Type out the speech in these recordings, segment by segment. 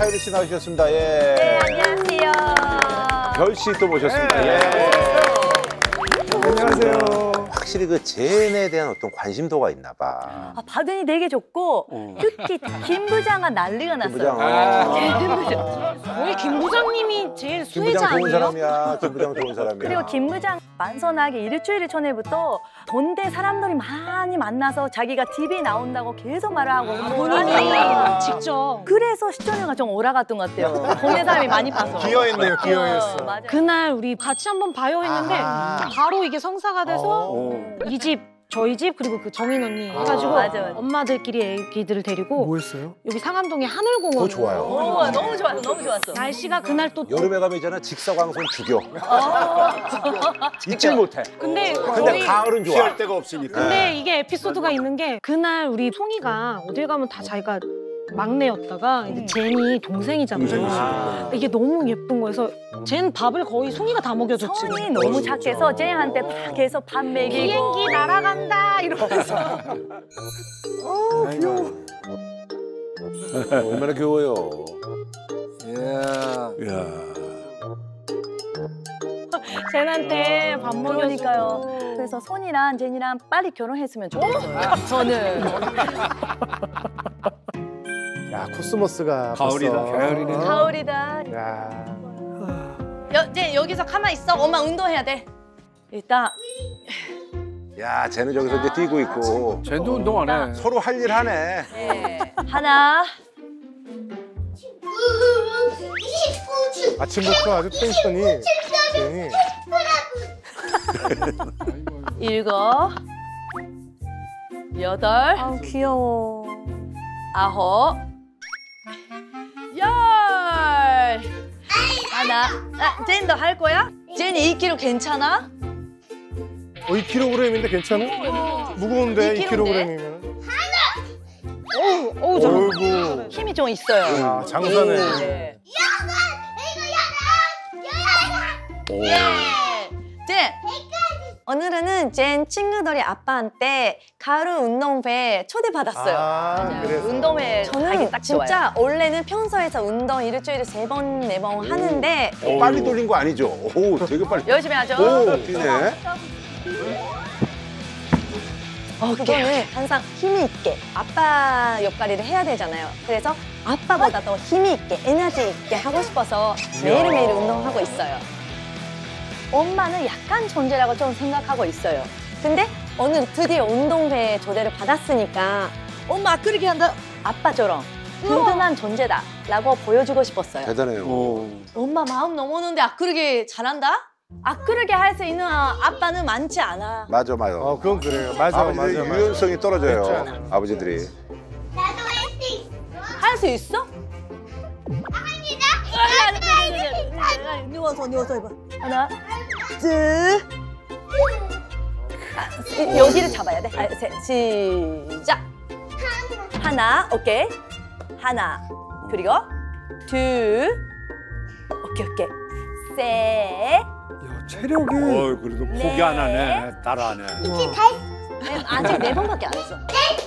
차유리 씨 나오셨습니다. 예. 네, 안녕하세요. 별 씨 또 모셨습니다. 예. 안녕하세요. 확실히 그 젠에 대한 어떤 관심도가 있나 봐. 아, 반응이 되게 좋고 특히 김 부장은 난리가 났어요. 부장. 거의 김 부장님이 제일 김 수혜자 부장 좋은 아니에요? 사람이야. 김 부장 좋은 사람이야. 그리고 김 부장 만선하게 일주일 전에부터 본대 사람들이 많이 만나서 자기가 TV 나온다고 계속 말을 하고 본인이 직접. 그래서 시청률가 좀 올라갔던 것 같아요. 본대 사람이 많이 봐서. 기여했네요, 기여했어. 맞아요. 그날 우리 같이 한번 봐요 했는데 바로 이게 성사가 돼서 이 집, 저희 집 그리고 그 정인 언니 해가지고 맞아. 엄마들끼리 애기들을 데리고 뭐 했어요? 여기 상암동의 하늘공원. 그거 좋아요. 오, 너무 좋았어, 너무 좋았어. 날씨가 그날 또 여름에 가면 있잖아 직사광선 죽여. 잊질 못해. 근데 근데 가을은 좋아. 피할 데가 없으니까. 근데 이게 에피소드가 있는 게 그날 우리 송이가 어딜 가면 다 자기가 막내였다가 이제 젠이 동생이잖아요. 이게 너무 예쁜 거여서 젠 밥을 거의 송이가 다 먹여줬지. 성이 너무 착해서 쟤한테 막 계속 밥 먹이고 비행기 날아간다 이러면서. 귀여워. 얼마나 귀여워요. 이야. 젠한테 밥 먹여주니까요. 그러니까요. 그래서 손이랑 제니랑 빨리 결혼했으면 좋겠어요. 저는. 야, 코스모스가 가을이다, 벌써. 가을이네. 가을이다. 야. 쟤 여기서 가만히 있어. 엄마 운동해야 돼. 일단 야, 쟤는 저기서 이제 뛰고 있고 쟤도 운동 안 해. 서로 할 일 하네. 네. 하나. 아침부터 아주 텐션이. 굉장히. 일곱. 여덟. 아 귀여워. 아홉. 열. 하나. 아, 쟤는 너 할 거야? 쟤는 2kg 괜찮아? 2kg인데 괜찮아? 무거운데 2kg이면. 어우 잘. 어이구. 힘이 좀 있어요. 아, 장사네. 네. 예. 쟤. 오늘은 젠 친구들이 아빠한테 가을 운동회 초대받았어요. 아, 그래서. 운동회 가기 저는 딱 좋아요. 진짜 원래는 평소에서 운동 일주일에 3번, 4번 하는데 빨리 돌린 거 아니죠? 오, 되게 빨리. 열심히 하죠. 오, 뛰네. 그거는 항상 힘이 있게 아빠 역할을 해야 되잖아요. 그래서 아빠보다 더 힘이 있게 에너지 있게 하고 싶어서 매일매일 운동하고 있어요. 엄마는 약간 존재라고 좀 생각하고 있어요. 근데 오늘 드디어 운동회 초대를 받았으니까 엄마 그렇게 한다. 아빠처럼 든든한 존재다 라고 보여주고 싶었어요. 대단해요. 엄마 마음 넘어오는데 아크르게 잘한다? 아크르게 할 수 있는 아빠는 많지 않아. 맞아, 맞아. 그건 그래요. 맞아, 아버지들 맞아. 유연성이 떨어져요. 쉽지 않아요. 아버지들이. 할 수 있어? 누워서 해봐. 하나, 둘. 여기를 잡아야 돼. 셋, 시작. 하나, 오케이. 하나, 그리고 둘. 오케이, 오케이. 셋. 야, 체력이. 그래도 포기 안 하네. 따라 하네. 아직 4번밖에 안 했어.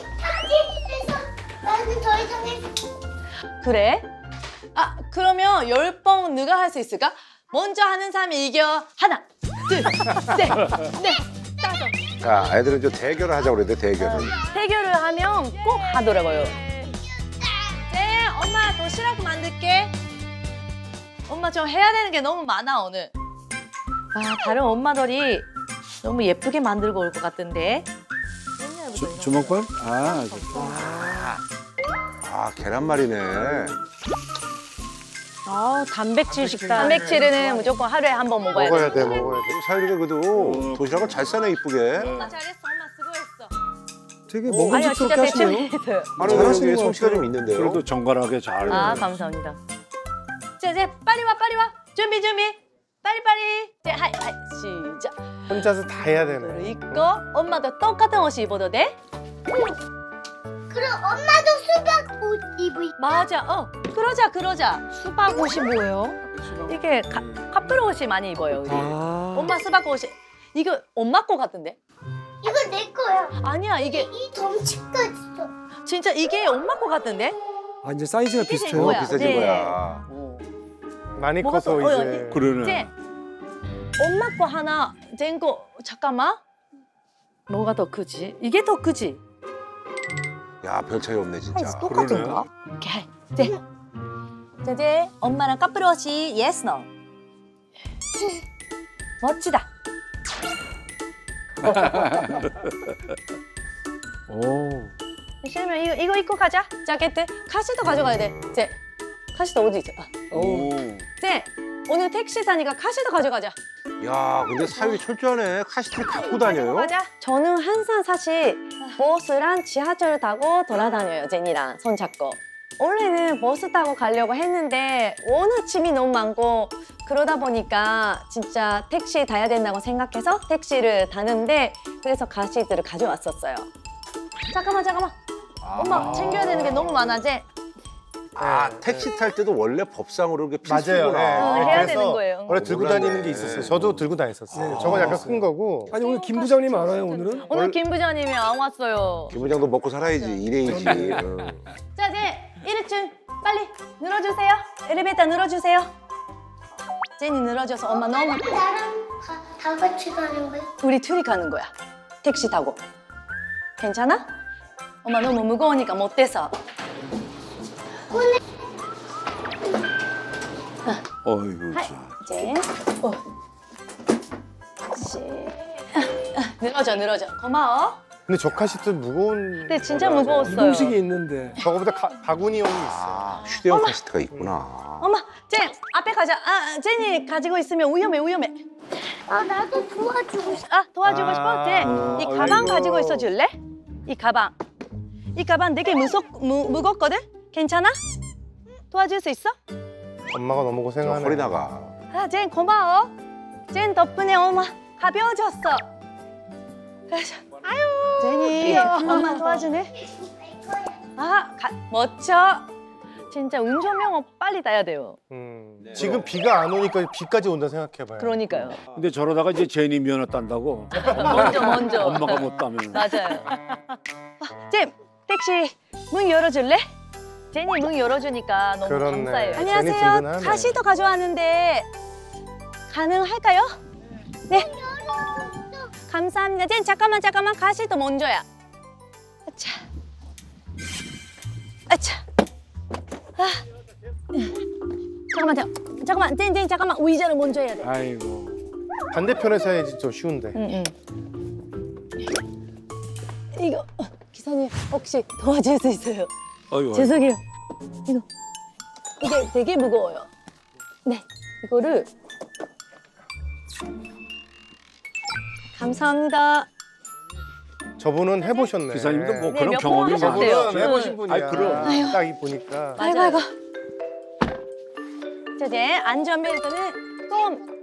나는 더 이상 해. 그래? 아, 그러면 10번 누가 할 수 있을까? 먼저 하는 사람이 이겨. 하나, 둘, 셋, 넷, 다섯. 자, 애들은 좀 대결을 하자고 그래야 돼, 대결을. 대결을 하면 꼭 하더라고요. 네, 엄마 도시락 만들게. 엄마 좀 해야 되는 게 너무 많아, 오늘. 아, 다른 엄마들이 너무 예쁘게 만들고 올 것 같은데. 주먹밥? 아, 계란말이네. 단백질 식단. 단백질은 무조건 하루에 한 번 먹어야 돼. 먹어야 돼, 먹어야 돼. 사유리가 그래도 도시락을 잘 싸네, 이쁘게. 엄마 잘했어, 엄마 수고했어. 되게 아니요, 진짜 먹음직스럽게 하시네요. 대충. 아니, 잘하시는 여기 것 솜씨가 같아요. 좀 있는데요. 그래도 정갈하게 잘. 아, 감사합니다. 자, 빨리 와, 빨리 와. 준비. 빨리. 자, 하이, 시작. 혼자서 다 해야 되네. 입고 엄마도 똑같은 옷 입어도 돼? 그럼 엄마도 수박 옷 입을. 맞아. 그러자. 수박 옷이 뭐예요? 이게 카프로 옷이 많이 입어요, 우리. 아. 엄마 수박 옷이. 이거 엄마 거 같은데? 이건 내 거야. 아니야, 이게 이 덩치까지 있어. 진짜 이게 엄마 거 같은데? 아 이제 사이즈가 비슷해요. 뭐야? 비슷해진 네. 거야. 많이 뭐가 커서 또- 이제 그러네. 이제 엄마 거 하나 젠거 잠깐만. 뭐가 더 크지? 이게 더 크지? 야, 별 차이 없네 진짜. 똑같은가? 오케이. 네. 이제 엄마랑 까프로시 yes no. 멋지다. 오. 실면 이거 입고 가자. 자켓트. 카시도 가져가야 돼. 이제 카시도 어디 있어? 오. 이제 오늘 택시 타니까 카시도 가져가자. 야, 근데 사위 철저하네. 카시트를 갖고 다녀요? 가자. 저는 항상 사실 버스랑 지하철 타고 돌아다녀요. 제니랑 손잡고. 원래는 버스 타고 가려고 했는데 워낙 짐이 너무 많고 그러다 보니까 진짜 택시 타야 된다고 생각해서 택시를 타는데 그래서 가시들을 가져왔었어요. 잠깐만. 엄마 챙겨야 되는 게 너무 많아. 제 아, 택시 탈 때도 원래 법상으로 그게 맞아요. 필수구나. 네. 해야 그래서 되는 거예요. 원래 들고 몰랐네. 다니는 게 있었어요. 저도 들고 다녔었어요. 저건 약간 큰 거고. 아니 오늘 김 부장님 알아요 오늘은? 오늘 김 부장님이 안 왔어요. 김 부장도 먹고 살아야지. 일해야지. 자, 이제 1층 빨리 늘어주세요. 엘리베이터 늘어주세요. 제니 늘어져서 엄마 너무 나랑 다 같이 가는 거야? 우리 둘이 가는 거야. 택시 타고. 괜찮아? 엄마 너무 무거우니까 못 돼서. 어이구 하이. 참. 이제 늘어져. 고마워. 근데 저 카시트 무거운. 근데 진짜 무거웠어요. 이동식이 있는데. 저거보다 바구니형이 있어. 아, 휴대용 카시트가 있구나. 엄마, 제 앞에 가자. 아, 제니 가지고 있으면 위험해. 아, 나도 도와주고 싶어. 아, 도와주고 싶어? 제, 이 가방 아이고. 가지고 있어 줄래? 이 가방 되게 무겁거든? 괜찮아? 도와줄 수 있어? 엄마가 너무 저 고생하네. 허리 나가. 아, 젠 고마워. 젠 덕분에 엄마 가벼워졌어. 아유, 제니 엄마 도와주네. 아, 멋져. 진짜 운전면허 빨리 따야 돼요. 지금 비가 안 오니까 비까지 온다 생각해봐요. 그러니까요. 근데 저러다가 이제 제니 면허 딴다고. 먼저. 엄마가 못 따면. 맞아요. 젠, 택시 문 열어줄래? 제니 문 열어주니까 너무 그렇네. 감사해요. 제니 안녕하세요. 든든하네. 카시도 가져왔는데 가능할까요? 네. 감사합니다. 젠 잠깐만. 카시도 먼저야. 아차. 아. 잠깐만. 젠 잠깐만. 의자를 먼저 해야 돼. 아이고. 반대편에서 해야지 더 쉬운데. 응. 이거 기사님 혹시 도와줄 수 있어요? 어이구. 죄송해요. 이게 되게 무거워요. 네, 이거를 감사합니다. 저분은 해보셨네. 기사님도 뭐 네, 그런 몇 경험이 번 하셨대요. 저분은 해보신 분이야. 아이, 그럼. 딱 이 보니까. 아이고. 자, 이제 안전벨트는 좀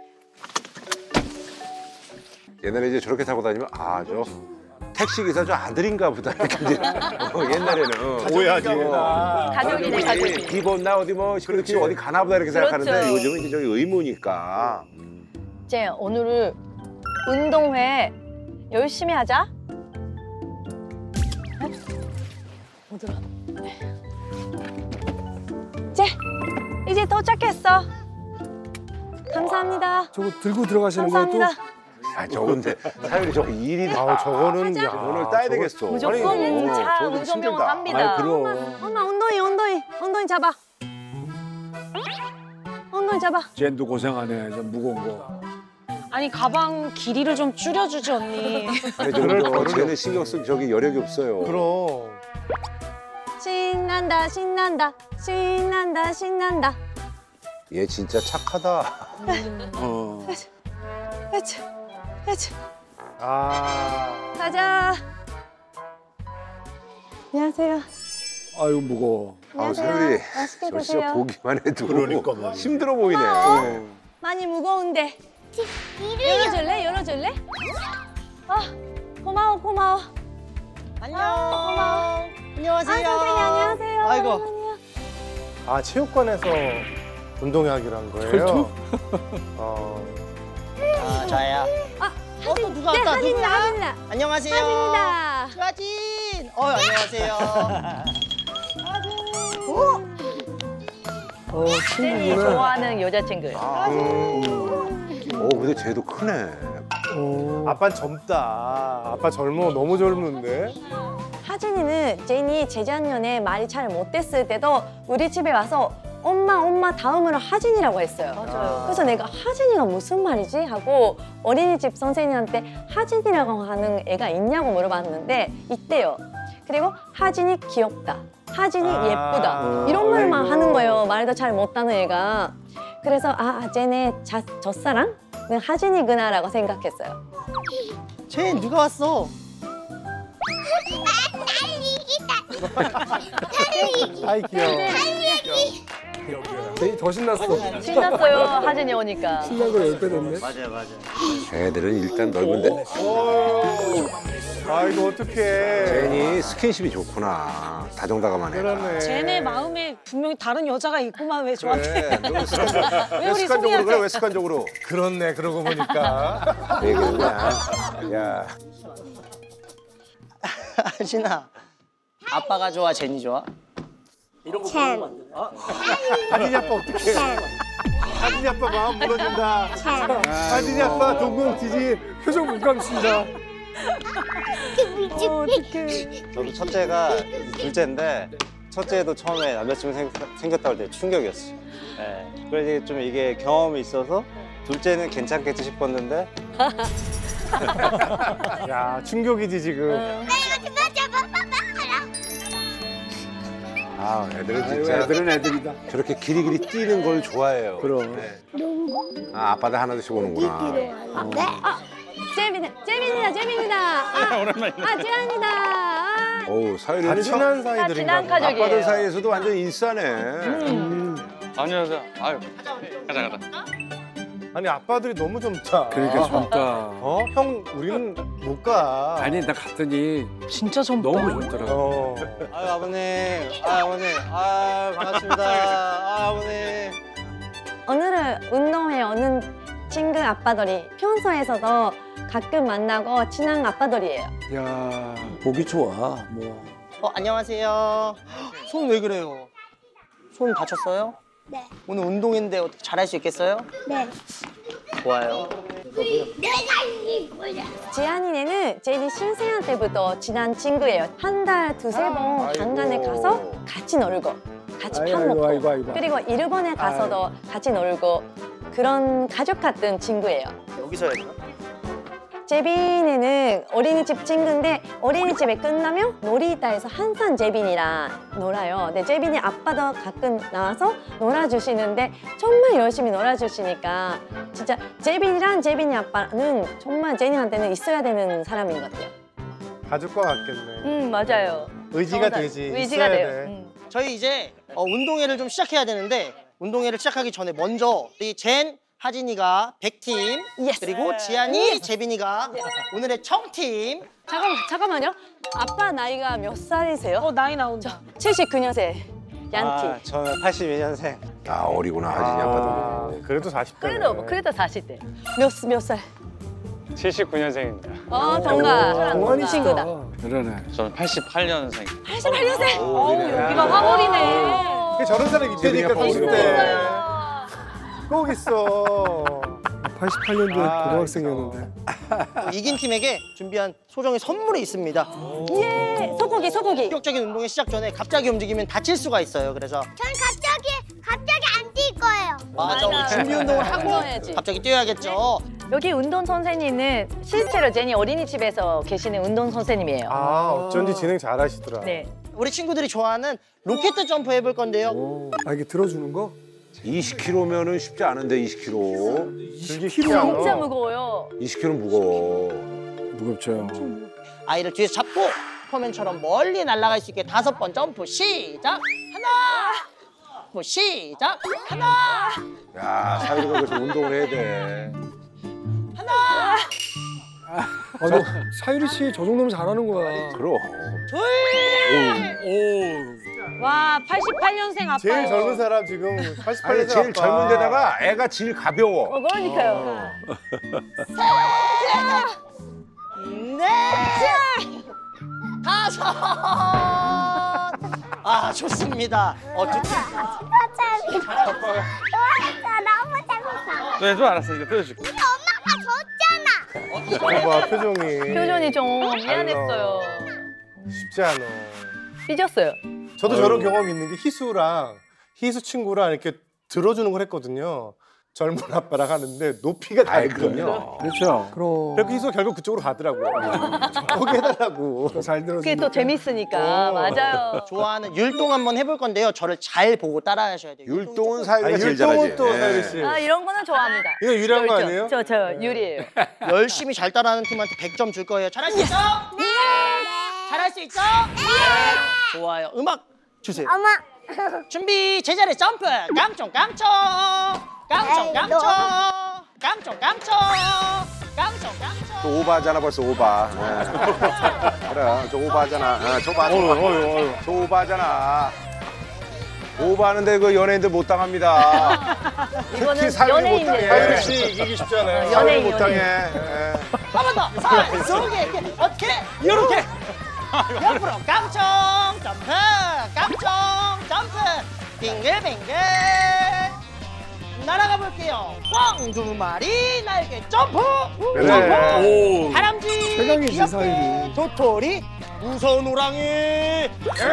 옛날에 이제 저렇게 타고 다니면 저 택시 기사 저 아들인가 보다 이렇게 이제 옛날에는 오해하지. 가족이네, 가족이. 기본 나 어디 뭐 그렇지 어디 가나 보다 이렇게 그렇죠. 생각하는데 요즘은 이제 저기 의무니까. 이제 오늘은 운동회 열심히 하자. 어디로? 이제 도착했어. 감사합니다. 저거 들고 들어가시는 거예요 또? 감사합니다. 저거 근데 사연이 저거 일이 저거는 야, 오늘 따야 저거- 되겠어. 무조건 차 저거 운전면허 힘들다. 탑니다. 아이, 그럼. 엄마 엉덩이 잡아. 엉덩이 잡아. 젠도 고생하네. 좀 무거운 거. 아니 가방 길이를 좀 줄여주지 언니. 아니 저거 쟤는 신경 쓸 저기 여력이 없어요. 그럼. 신난다. 얘 진짜 착하다. 어. 그치. 아. 가자. 안녕하세요. 아유 무거워. 사유리 맛있게 저 진짜 드세요. 보기만 해도 그러니까 말이야. 힘들어 보이네. 많이 무거운데. 열어줄래? 고마워. 안녕. 고마워. 안녕하세요. 선생님 안녕하세요. 아이고. 아, 체육관에서 운동하기로 한 거예요? 아, 자야. 또 누가 네, 왔다? 하진이다. 누구야? 안녕하세요. 하진이다. 하진. 안녕하세요. 제니 친구구나. 좋아하는 여자친구예요. 근데 쟤도 크네. 아빠는 젊다. 아빠 젊어. 너무 젊은데. 하진이는 제니 재작년에 말이 잘 못됐을 때도 우리 집에 와서 엄마 다음으로 하진이라고 했어요. 맞아요. 그래서 내가 하진이가 무슨 말이지? 하고 어린이집 선생님한테 하진이라고 하는 애가 있냐고 물어봤는데 있대요. 그리고 하진이 귀엽다. 하진이 예쁘다. 이런 말만 하는 거예요. 말도 잘 못하는 애가. 그래서 쟤네 첫사랑은 하진이구나라고 생각했어요. 쟤 누가 왔어? 아이 귀여워. 되게 더 신났어. 신났어요. 하진이 오니까. 신난 거 10배 됐네. 맞아. 쟤들은 일단 넓은데 아 이거 어떡해. 쟤니 스킨십이 좋구나. 다정다감하네. 그러네. 쟤네 마음에 분명히 다른 여자가 있구만 왜 저한테? 그래, 왜 우리 습관적으로 송이한테- 그래? 왜 습관적으로? 그렇네. 그러고 보니까. 왜 그러냐? 야, 하진아, 아빠가 좋아, 제니 좋아? 하진이 아빠 어떡해. 하진이 아빠 마음 무너진다. 하진이 아빠 동공 지진. 표정 못 감춘다. 저도 첫째가 둘째인데 첫째도 처음에 남자친구 생겼다고 할 때 충격이었어요. 네. 그래서 좀 이게 경험이 있어서 둘째는 괜찮겠지 싶었는데 야 충격이지 지금. 애들은 아유, 진짜 애들은 애들이다. 저렇게 길이길이 뛰는 걸 좋아해요. 그럼. 네. 아빠들 하나씩 오는구나. 재민이다. 지안이다. 어우, 다 사유리는 친한 사이들인가 친한 보다. 가족이에요. 아빠들 사이에서도 완전 인싸네. 안녕하세요. 아유, 가자. 아니 아빠들이 너무 젊다. 그러니까 젊다. 형 우리는 못 가. 아니 나 갔더니 진짜 젊다. 너무 젊더라고. 아유 아버님, 어머님, 반갑습니다. 아버님. 오늘은 운동회 오는 친구 아빠들이 평소에서도 가끔 만나고 친한 아빠들이에요. 야 보기 좋아. 뭐 안녕하세요. 손 왜 그래요? 손 다쳤어요? 네. 오늘 운동인데 어떻게 잘할 수 있겠어요? 네. 좋아요. 내가 이거야. 지안이네는 제니 신생아 때부터 친한 친구예요. 한 달 두세 번 한간에 가서 같이 놀고 같이 밥 아이고, 먹고 아이고. 그리고 일본에 가서도 같이 놀고 그런 가족 같은 친구예요. 여기서 해야 되나? 제빈이는 어린이집 친구인데 어린이집에 끝나면 놀이터에서 항상 제빈이랑 놀아요. 근데 제빈이 아빠도 가끔 나와서 놀아주시는데 정말 열심히 놀아주시니까 진짜 제빈이랑 제빈이 아빠는 정말 제니한테는 있어야 되는 사람인 것 같아요. 가족과 같겠네. 맞아요. 의지가 되지. 의지가 있어야 돼요. 돼. 저희 이제 운동회를 좀 시작해야 되는데 운동회를 시작하기 전에 먼저 우리 젠, 하진이가 100팀 예스. 그리고 지안이, 재빈이가 오늘의 청팀. 잠깐만요. 아빠 나이가 몇 살이세요? 나이 나온다. 79년생. 얀티. 저는 82년생. 어리구나, 하진이 아빠도. 그래도 40대. 그래도 40대. 몇 살? 79년생입니다. 동갑. 동안이 친구다. 그러네. 저는 88년생. 88년생. 여기가 화물이네. 저런 사람 있다니까 재빈이 아빠 30대. 꼭 있어. 88년도에 고등학생이었는데. 이긴 팀에게 준비한 소정의 선물이 있습니다. 예. 소고기. 본격적인 운동회 시작 전에 갑자기 움직이면 다칠 수가 있어요. 그래서 전 갑자기 안 뛸 거예요. 맞아, 우리 준비 운동을 하고 운동해야지. 갑자기 뛰어야겠죠. 여기 운동 선생님은 실제로 제니 어린이집에서 계시는 운동 선생님이에요. 어쩐지 진행 잘하시더라. 네. 우리 친구들이 좋아하는 로켓 점프 해볼 건데요. 이게 들어주는 거? 20kg면은 쉽지 않은데 20kg. 들기 쉽지 않아. 진짜 무거워요. 20kg 무거워. 무겁죠. 아이를 뒤에서 잡고 슈퍼맨처럼 멀리 날아갈 수 있게 5번 점프 시작. 하나. 뭐 시작. 하나. 야, 사유리가 그래서 운동을 해야 돼. 너 사유리 씨 저 정도면 잘하는 거야. 그럼. 와 88년생 아빠예요. 제일 젊은 사람 지금 88년 아니, 제일 젊은 데다가 애가 제일 가벼워. 그러니까요. 네. 5. 자, 좋습니다. 어쨌든 진짜 재밌어. 너무 재밌어. 네, 좀 알았어. 이제 뜯어줄게. 근데 엄마가 졌잖아. 봐봐 표정이. 표정이 좀 미안했어요. 쉽지 않아. 삐졌어요. 저도 저런 경험이 있는 게 희수 친구랑 이렇게 들어주는 걸 했거든요. 젊은 아빠랑 하는데 높이가 다르거든요. 그렇죠. 그럼. 그래서 희수가 결국 그쪽으로 가더라고요. 거기 해달라고. 잘 들어. 그게 또 재밌으니까. 맞아요. 좋아하는 율동 한번 해볼 건데요. 저를 잘 보고 따라하셔야 돼요. 율동은 사유리가 제일 율동은 잘하지. 또 예. 사유리 씨. 아, 이런 거는 좋아합니다. 이거 유리한 거 아니에요? 저 유리예요. 열심히 잘 따라하는 팀한테 100점 줄 거예요. 잘할 수 있죠? 네. 잘할 수 있죠? 네. 좋아요. 음악 주세요. 엄마. 준비. 제자리 점프. 깡총 깡총. 깡총 깡총. 깡총 깡총. 깡총 깡총. 또 오바잖아 벌써 오바. 예. 그래 저 오바잖아. 저 봐. 저 오바잖아. 오바하는데 그 연예인들 못 당합니다. 특히 사유리 못 당해. 사유리 씨 이기기 쉽잖아요. 사유리 못 당해. 예. 한 번 더. 자, 쏘게. 어떻게? 이렇게. 옆으로 깡총 점프. 깡총 점프. 빙글빙글. 날아가 볼게요. 꽝 두 마리 날개 점프. 그래. 점프. 다람쥐. 최강이지, 귀엽게. 사유리. 도토리. 무서운 호랑이.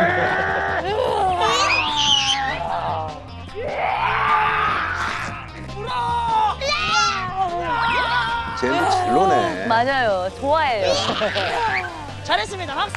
쟤는 잘 노네. 맞아요. 좋아해요. 잘했습니다. 박수.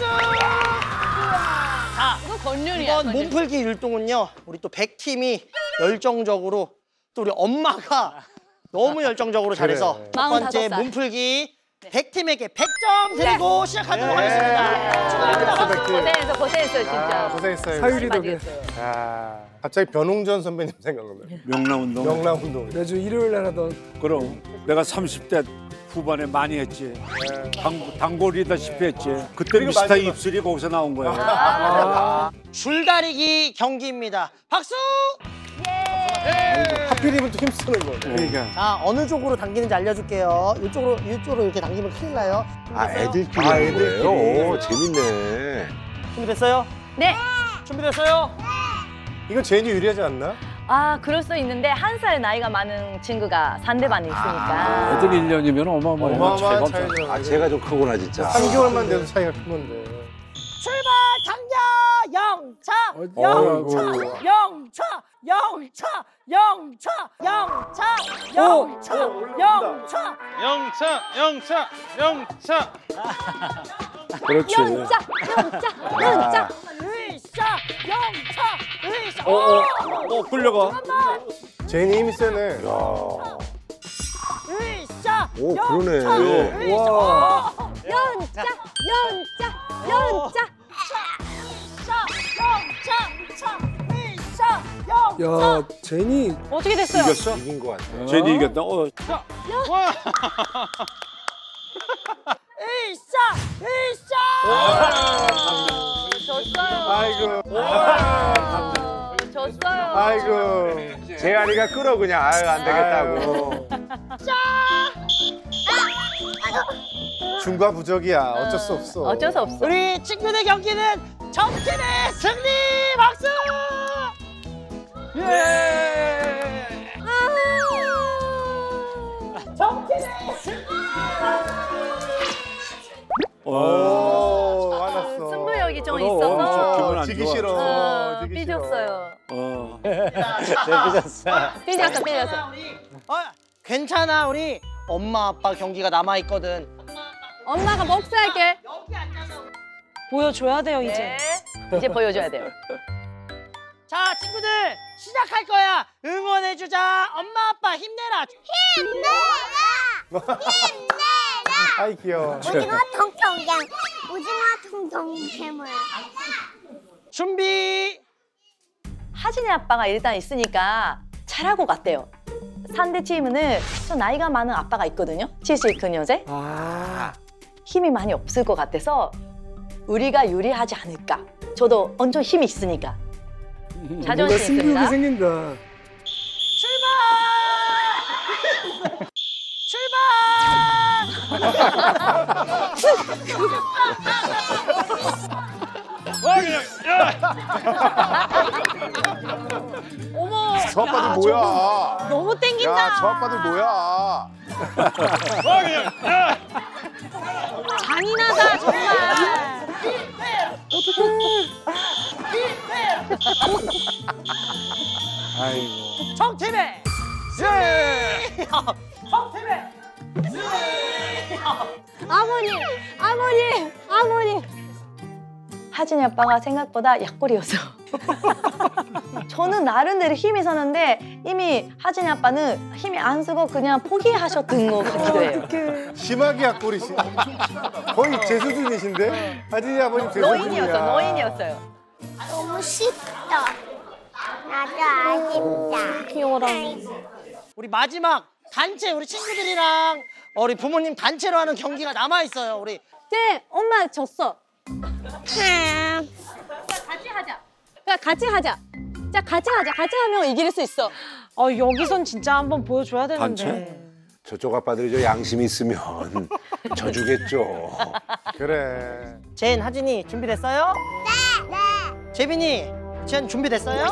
자, 이거 건륜이야. 이번 몸풀기 율동은요. 우리 또 100팀이 열정적으로 또 우리 엄마가 너무 열정적으로 잘해서 첫 번째 45살. 몸풀기 100팀에게 100점 드리고 시작하도록 하겠습니다. 축하합니다. 박수. 고생했어요, 진짜. 고생했어요. 사유리 많이 덕에. 했어요. 아, 갑자기 변웅전 선배님 생각나요. 명랑운동. 명랑운동. 매주 일요일 날 하던. 그럼 내가 30대 후반에 많이 했지. 단골이다시피 했지. 그때 미스터 입술이 거기서 나온 거야. 줄다리기 경기입니다. 박수! 하필이면 또 힘쓰는 거네. 그러니까. 자, 어느 쪽으로 당기는지 알려줄게요. 이쪽으로 이렇게 당기면 큰일 나요. 아 애들끼리 하는 거예요. 오 재밌네. 준비됐어요? 네. 준비됐어요? 이건 제인이 유리하지 않나? 아, 그럴 수 있는데 한 살 나이가 많은 친구가 상대방에 있으니까. 애들 1년이면 어마어마해. 어마어마한 차이가 차이죠. 아 제가 좀 크구나 진짜. 3개월만 돼도 차이가 큰 건데. 출발! 당겨! 영차! 어이구. 영차! 영차! 영차! 영차! 영차! 영차! 영차. 그렇지. 연자. 으쌰! 영차! 으쌰! 끌려가. 제인이 힘이 세네. 으쌰! 오 그러네. 와. 연자. 야, 제니. 어떻게 됐어요? 이겼어? 이긴 것 같아. 제니 이겼다. 졌어요. 아이고. 졌어요. 아이고. 재환이가 끌어 그냥 아유 안 되겠다고. 중과 부적이야. 어쩔 수 없어. 어쩔 수 없어. 우리 친구들 경기는 정팀의 승리! 박수! 정팀의 승리! 오, 화났어. 승부욕이 좀 기분 있어서 안 지기 좋아. 싫어. 지기 싫어. 삐졌어요. 네, 삐졌어. 삐졌어. 괜찮아, 우리 엄마 아빠 경기가 남아있거든. 엄마가 복수할게. 보여줘야 돼요, 이제. 네. 이제 보여줘야 돼요. 자, 친구들 시작할 거야. 응원해주자. 엄마 아빠 힘내라. 아이 귀여워. 오징어 통통장. 오징어 통통 괴물. 준비. 하진이 아빠가 일단 있으니까 잘할 것 같아요. 상대 팀은 좀 나이가 많은 아빠가 있거든요. 79년생. 힘이 많이 없을 것 같아서 우리가 유리하지 않을까. 저도 엄청 힘이 있으니까. 뭔가 자존심 승부욕이 있습니다. 생긴다. 와 그냥 어머. 저 아빠들 뭐야? 너무 땡긴다. 야, 저 아빠들 뭐야? 잔인하다 정말. 아이고. 정팀의 예! 정팀의 아버님. 하진이 아빠가 생각보다 약골이었어. 저는 나름대로 힘이 있었는데 이미 하진이 아빠는 힘이 안 쓰고 그냥 포기하셨던 것 같기도 해요. 심하게 약골이시. 거의 제 수준이신데? 하진이 아버님 제 수준이야. 노인이었어요. 너무 쉽다. 나도 아쉽다. 귀여워라. 우리 마지막 단체 우리 친구들이랑 우리 부모님 단체로 하는 경기가 남아 있어요. 우리 네, 엄마 졌어. 같이 하자. 자, 같이 하면 이길 수 있어. 여기선 진짜 한번 보여줘야 되는데. 단체? 저쪽 아빠들이 저 양심이 있으면 져주겠죠. 그래. 젠, 하진이 준비됐어요? 네. 재빈이, 젠 준비됐어요?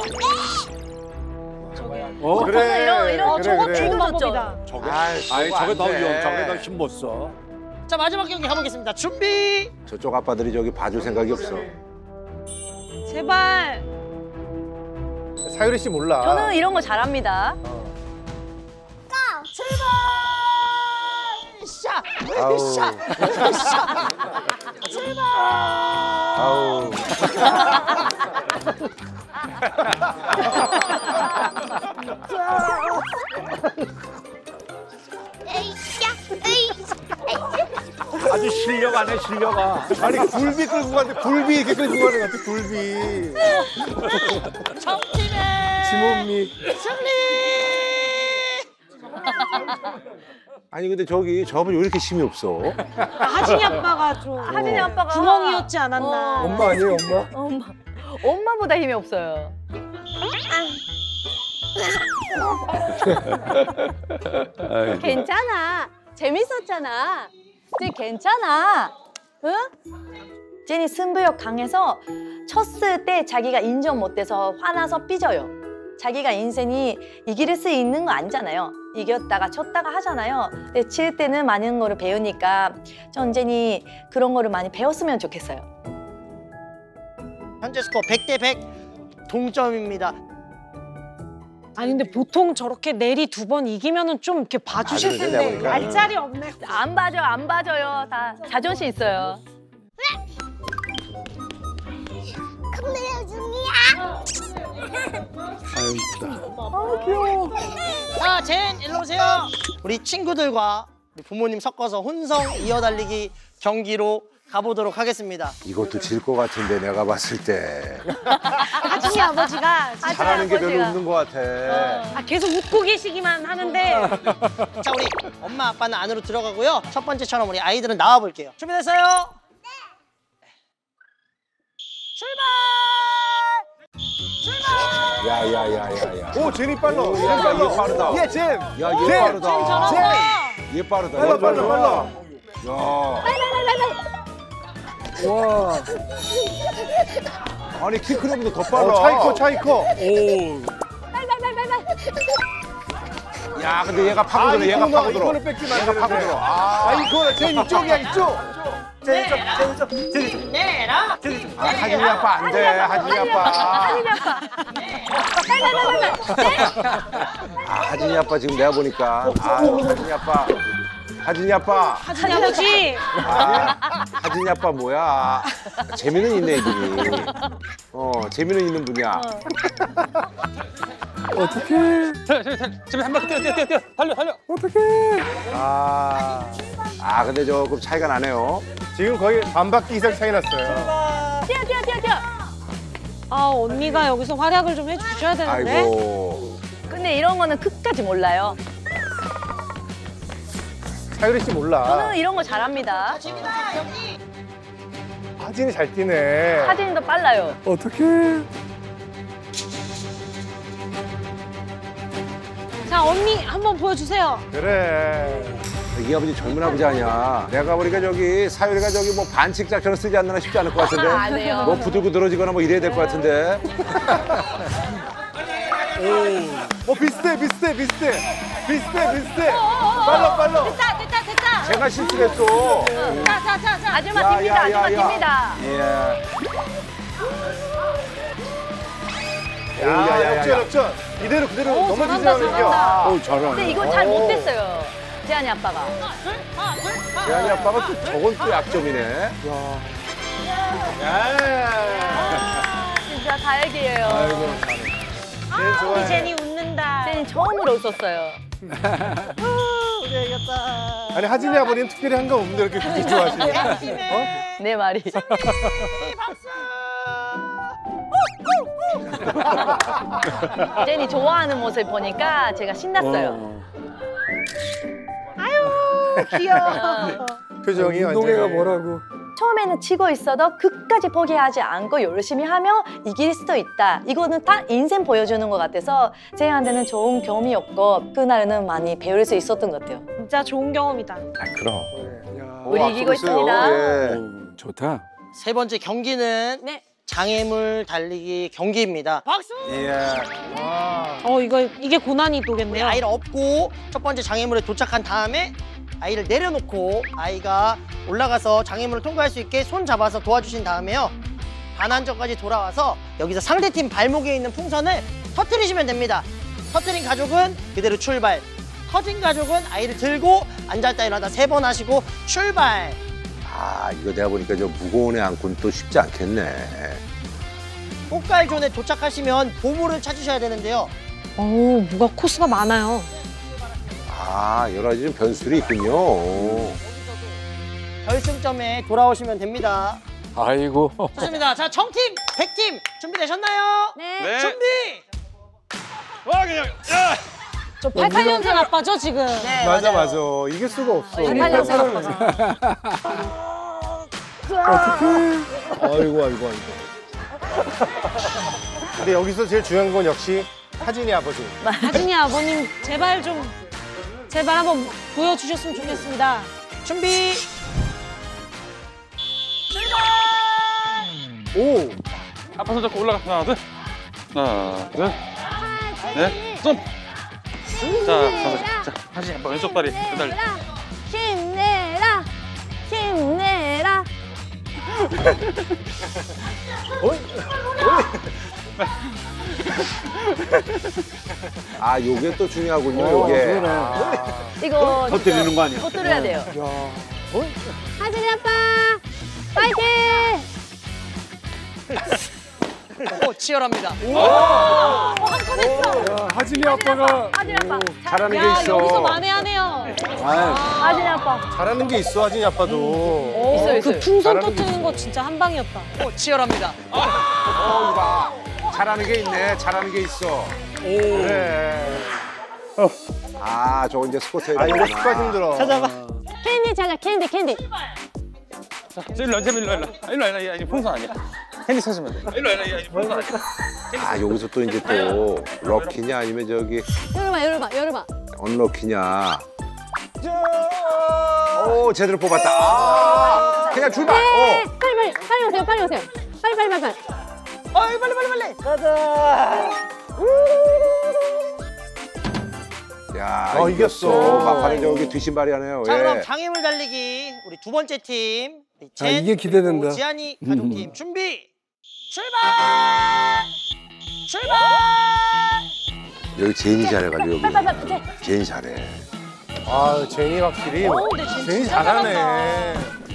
그래. 이런 저거 그래. 좋은 방법이다. 저게 아이, 아이 저거 저게 안 더 돼. 위험. 저게 더 힘 못 써. 자, 마지막 경기 가보겠습니다. 준비. 저쪽 아빠들이 저기 봐줄 생각이 없어. 제발. 사유리 씨 몰라. 저는 이런 거 잘합니다. 출발! 샷! 아우. 샷! 샷! 출발! 아우. 아주 실력 안에 실력아. 아니 굴비 끌고 가는데 굴비 이렇게 끌고 가는 것 같아. 굴비. 정팀의 지몬미. 승리! 아니 근데 저기 저분 왜 이렇게 힘이 없어? 하진이 아빠가 좀 하진이 아빠가 구멍이었지 않았나. 엄마 아니에요, 엄마? 엄마보다 힘이 없어요. 괜찮아. 재밌었잖아. 이제 괜찮아. 응? 제니 승부욕 강해서 쳤을 때 자기가 인정 못해서 화나서 삐져요. 자기가 인생이 이길 수 있는 거 아니잖아요. 이겼다가 쳤다가 하잖아요. 근데 칠 때는 많은 거를 배우니까 전 제니 그런 거를 많이 배웠으면 좋겠어요. 현재 스코어 100대 100 동점입니다. 아니 근데 보통 저렇게 내리 2번 이기면은 좀 이렇게 봐주실 그러지, 텐데 내가 보니까. 알짤이 없네. 안 봐줘요. 다 자존심 있어요. 카메라 중이야. 아유 이쁘다. 자, 젠 일로 오세요. 우리 친구들과 우리 부모님 섞어서 혼성 이어달리기 경기로 가보도록 하겠습니다. 이것도 질 것 같은데 내가 봤을 때 하진이 아버지가 잘하는 게 별로 없는 것 같아. 계속 웃고 계시기만 하는데 자, 우리 엄마 아빠는 안으로 들어가고요. 첫 번째처럼 우리 아이들은 나와 볼게요. 준비됐어요? 네. 출발! 야야야야야. 오, 제니 빨라. 오, 제니 야, 빨라. 얘 빠르다. 예, 젠. 야, 얘 빠르다. 젠. 얘 빠르다. 빨라, 얘 빨라, 빨라. 야. 와. 아니 키 큰 애보다 더 빨라. 차이 커. 오. 야, 근데 얘가 파고들어. 얘가 파고들어. 이거는 뺏기면 안 얘가 되는데. 파고들어. 아, 이거 젠 이쪽이야, 이쪽. 내라! 하진이 아빠 안 돼. 하진이 아빠. 하진이 아빠 지금 내가 보니까. 하진이 아빠. 하진이 아빠. 하진이 아버지 하진이 아빠 뭐야? 재미는 있네 애들이. 재미는 있는 분이야. 어떡해. 지금 한 바퀴 뛰어 달려 어떡해. 근데 조금 차이가 나네요. 지금 거의 반 바퀴 이상 차이 났어요. 뛰어. 언니가 여기서 활약을 좀 해주셔야 되는데. 아이고. 근데 이런 거는 끝까지 몰라요. 사유리 씨 몰라. 저는 이런 거 잘합니다. 재민아, 여기! 하진이 잘 뛰네. 하진이도 빨라요. 어떡해. 자 언니 한번 보여주세요. 그래. 이 아버지 젊은 아버지 아니야. 내가 보니까 저기 사유리가 저기 뭐 반칙 작전을 쓰지 않나 싶지 않을 것 같은데. 안 해요. 뭐 부들고 늘어지거나 뭐 이래야 될 것 같은데. 비슷해. 빨라. 됐다. 제가 실수했어. 자. 아줌마 딥니다. 예. 역전. 이대로 그대로 넘어지지 잘한다, 않으면 이겨. 잘한다. 잘하네. 근데 이거 잘 못했어요. 재한이 아빠가. 재한이 아빠가 또 저건 또 약점이네. 진짜 다행이에요. 우리 제니 웃는다. 제니 처음으로 웃었어요. 아니 하진이 아버님 특별히 한 거 없는데 이렇게 굳이 좋아하시네. 내 말이. 제니 좋아하는 모습 보니까 제가 신났어요. 귀여워. 표정이 운동회가 완전히. 뭐라고. 처음에는 지고 있어도 끝까지 포기하지 않고 열심히 하며 이길 수도 있다. 이거는 딱 인생 보여주는 것 같아서 제한테는 좋은 경험이었고 그날은 많이 배울 수 있었던 것 같아요. 진짜 좋은 경험이다. 그럼. 우리 이기고 있습니다. 예. 좋다. 세 번째 경기는 네. 장애물 달리기 경기입니다. 박수! 이게 고난이도겠네요. 아이를 업고 첫 번째 장애물에 도착한 다음에 아이를 내려놓고 아이가 올라가서 장애물을 통과할 수 있게 손 잡아서 도와주신 다음에요. 반환점까지 돌아와서 여기서 상대팀 발목에 있는 풍선을 터뜨리시면 됩니다. 터뜨린 가족은 그대로 출발. 터진 가족은 아이를 들고 앉았다 일어났다 3번 하시고 출발. 아, 이거 내가 보니까 저 무거운 애 안고는 또 쉽지 않겠네. 꽃갈존에 도착하시면 보물을 찾으셔야 되는데요. 뭐가 코스가 많아요. 아, 여러 가지 좀 변수들이 있군요. 결승점에 돌아오시면 됩니다. 아이고. 좋습니다. 자, 청팀, 백팀 준비되셨나요? 네. 준비! 저 88년생 아빠죠 지금? 네, 맞아. 맞아요. 이길 수가 없어. 88년생 아빠죠. 아이고. 근데 여기서 제일 중요한 건 역시 하진이 아버지. 하진이 아버님 제발 한번 보여주셨으면 좋겠습니다. 준비! 오. 아빠 손 잡고 올라가. 하나, 둘, 넷, 손. 자, 하진이 아빠 왼쪽 다리 기다려. 힘내라. 아, 요게 또 중요하군요, 요게. 이거 터뜨리는 거 아니야? 터뜨려야 돼요. 하진이 아빠 파이팅! 치열합니다. 한건 했어. 야, 하진이 아빠가 하진이 아빠. 잘하는 게 야 있어. 여기서 만회하네요. 하진이 아빠. 잘하는 게 있어 하진이 아빠도. 있어요. 그 풍선 잘하는 게 터트리는 거 진짜 한 방이었다. 치열합니다. 봐. 잘하는 게 있네. 잘하는 게 있어. 그래. 아, 저거 이제 스쿼트 해야 아 이거 되구나. 스쿼트 힘들어. 찾아봐. 캔디 찾아 캔디. 자, 일로 와, 이제 풍선 아니야. 핸디 찾으면 돼. 일로 와, 이제 풍선 아니야. 아, 여기서 또 이제 또 럭키냐 아니면 저기 열어봐. 언럭키냐. 오, 제대로 뽑았다. 아, 그냥 출발. 빨리 오세요. 빨리. 빨리. 가자. 야, 이겼어. 막판에 저기 뒷심발이 하네요. 자, 그럼 예. 장애물 달리기 우리 두 번째 팀. 우리 아, 이게 기대된다. 지안이 가족팀 준비. 출발! 여기 제인이 잘해가지고 여기. 제인이 잘해. 아 제니 확실히. 근데 진짜 제니 진짜 잘하네.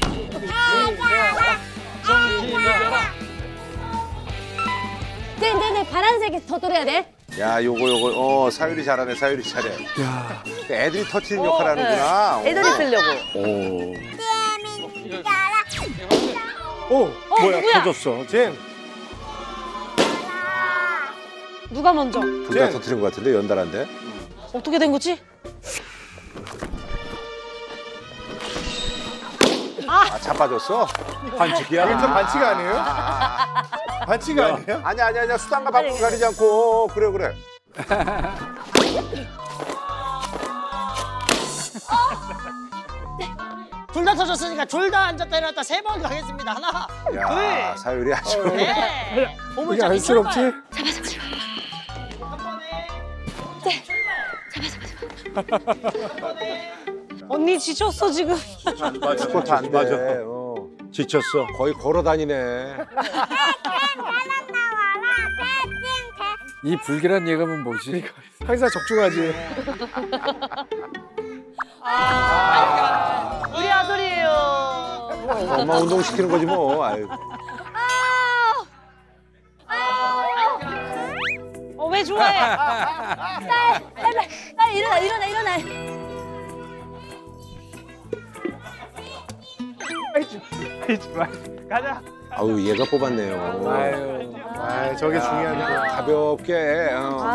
네, 파란색이 더 돌아야 돼. 야, 요거. 사유리 잘하네. 사유리 잘해. 야, 애들이 터트리는 역할 하는구나. 애들이 쓰려고. 오. 뭐야? 누구야? 터졌어. 젠. 누가 먼저? 둘 다 터트린 것 같은데 연달한데. 어떻게 된 거지? 아, 자빠졌어? 반칙이야. 이게 좀 반칙 아니에요? 반칙 아니에요? 아니야. 수단과 방법 가리지 않고. 그래. 둘 다 터졌으니까 둘 다 앉았다 일어났다 3번 가겠습니다. 하나, 야, 사유리 아주. 둘, 넷. 몸을 이게 잡기 안쓰럽지? 출발. 잡아. 한 번에 네. 언니 지쳤어 지금. 스쿼트 안 돼. 맞아. 지쳤어. 거의 걸어 다니네. 이 불길한 예감은 뭐지? 항상 적중하지. 우리 아들이에요. 엄마 운동 시키는 거지 뭐. 아유. 왜 좋아해? 빨리 일어나. 가자. 아유, 얘가 뽑았네요. 아유, 저게 중요한 거. 가볍게.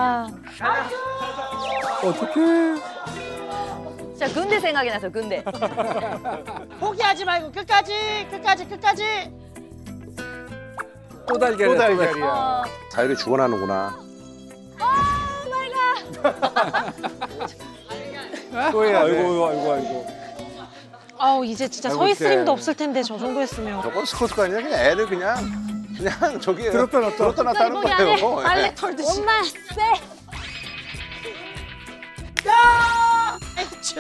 어떡해. 자, 군대 생각이 나서 군대. 포기하지 말고 끝까지. 또 달걀이야. 또 달걀이야. 사유리 죽어나는구나. 또 해야 돼. 아이고. 아우 이제 진짜 서 있을 힘도 없을 텐데 저 정도 했으면. 저건 스쿼트가 아니라 그냥 애를 그냥 저기 들었다 놨다. 들었다 놨다 하는 거예요. 빨래 털듯이. 엄마, 쎄. 쭉.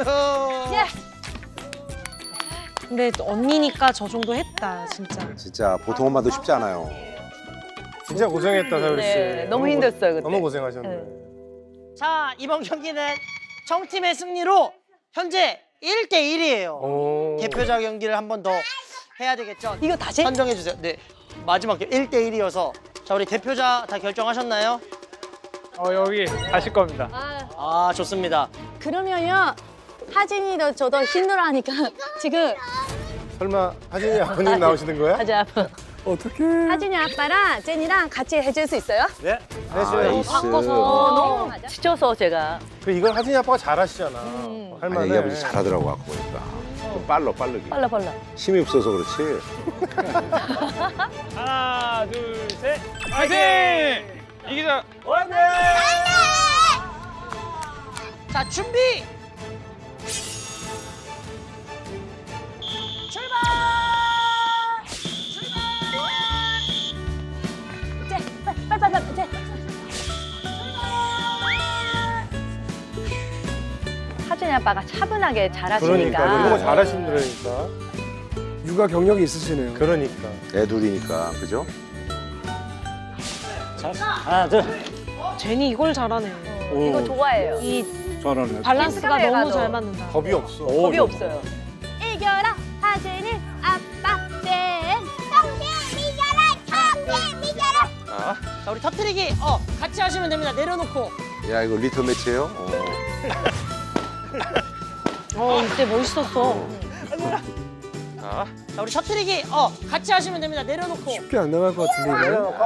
근데 언니니까 저 정도 했다 진짜. 진짜 보통 엄마도 쉽지 않아요. 진짜 고생했다, 사유리 씨. 네, 너무 힘들었어요, 그때. 너무 고생하셨네. 네. 자, 이번 경기는 청팀의 승리로 현재 1대1이에요. 대표자 경기를 한 번 더 해야 되겠죠? 이거 다시? 선정해 주세요. 네. 마지막 1대1이어서 자, 우리 대표자 다 결정하셨나요? 여기 가실 겁니다. 아, 좋습니다. 그러면요, 하진이도 저도 힘들어하니까 지금 설마 하진이 아버님 나오시는 거야? 하진 아빠. 어떡해. 하진이 아빠랑 제니랑 같이 해줄 수 있어요? 네. 나이스. 너무 지쳐서 제가. 그 이걸 하진이 아빠가 잘하시잖아. 아니, 할만해. 이 아버지 잘하더라고 아까 보니까. 빠르기. 빨라. 힘이 없어서 그렇지. 하나, 둘, 셋. 화이팅! 이기자. 자, 준비. 빨리. 하진이 아빠가 차분하게 잘하시니까. 그러니까 이런 거 잘하신다니까. 육아 경력이 있으시네요. 그러니까. 애 둘이니까 그죠? 하나, 둘. 제니 이걸 잘하네. 이거 좋아해요. 이 잘하네. 밸런스가 생각해 너무 가도. 잘 맞는다. 겁이 없어. 겁이 없어요. 이겨라 하진이 아빠 쌤. 자, 우리 터트리기. 같이 하시면 됩니다. 내려놓고. 야 이거 리터 매치예요? 이때 멋있었어. 자, 자, 우리 터트리기. 같이 하시면 됩니다. 내려놓고. 쉽게 안 나갈 것 같은데 이거.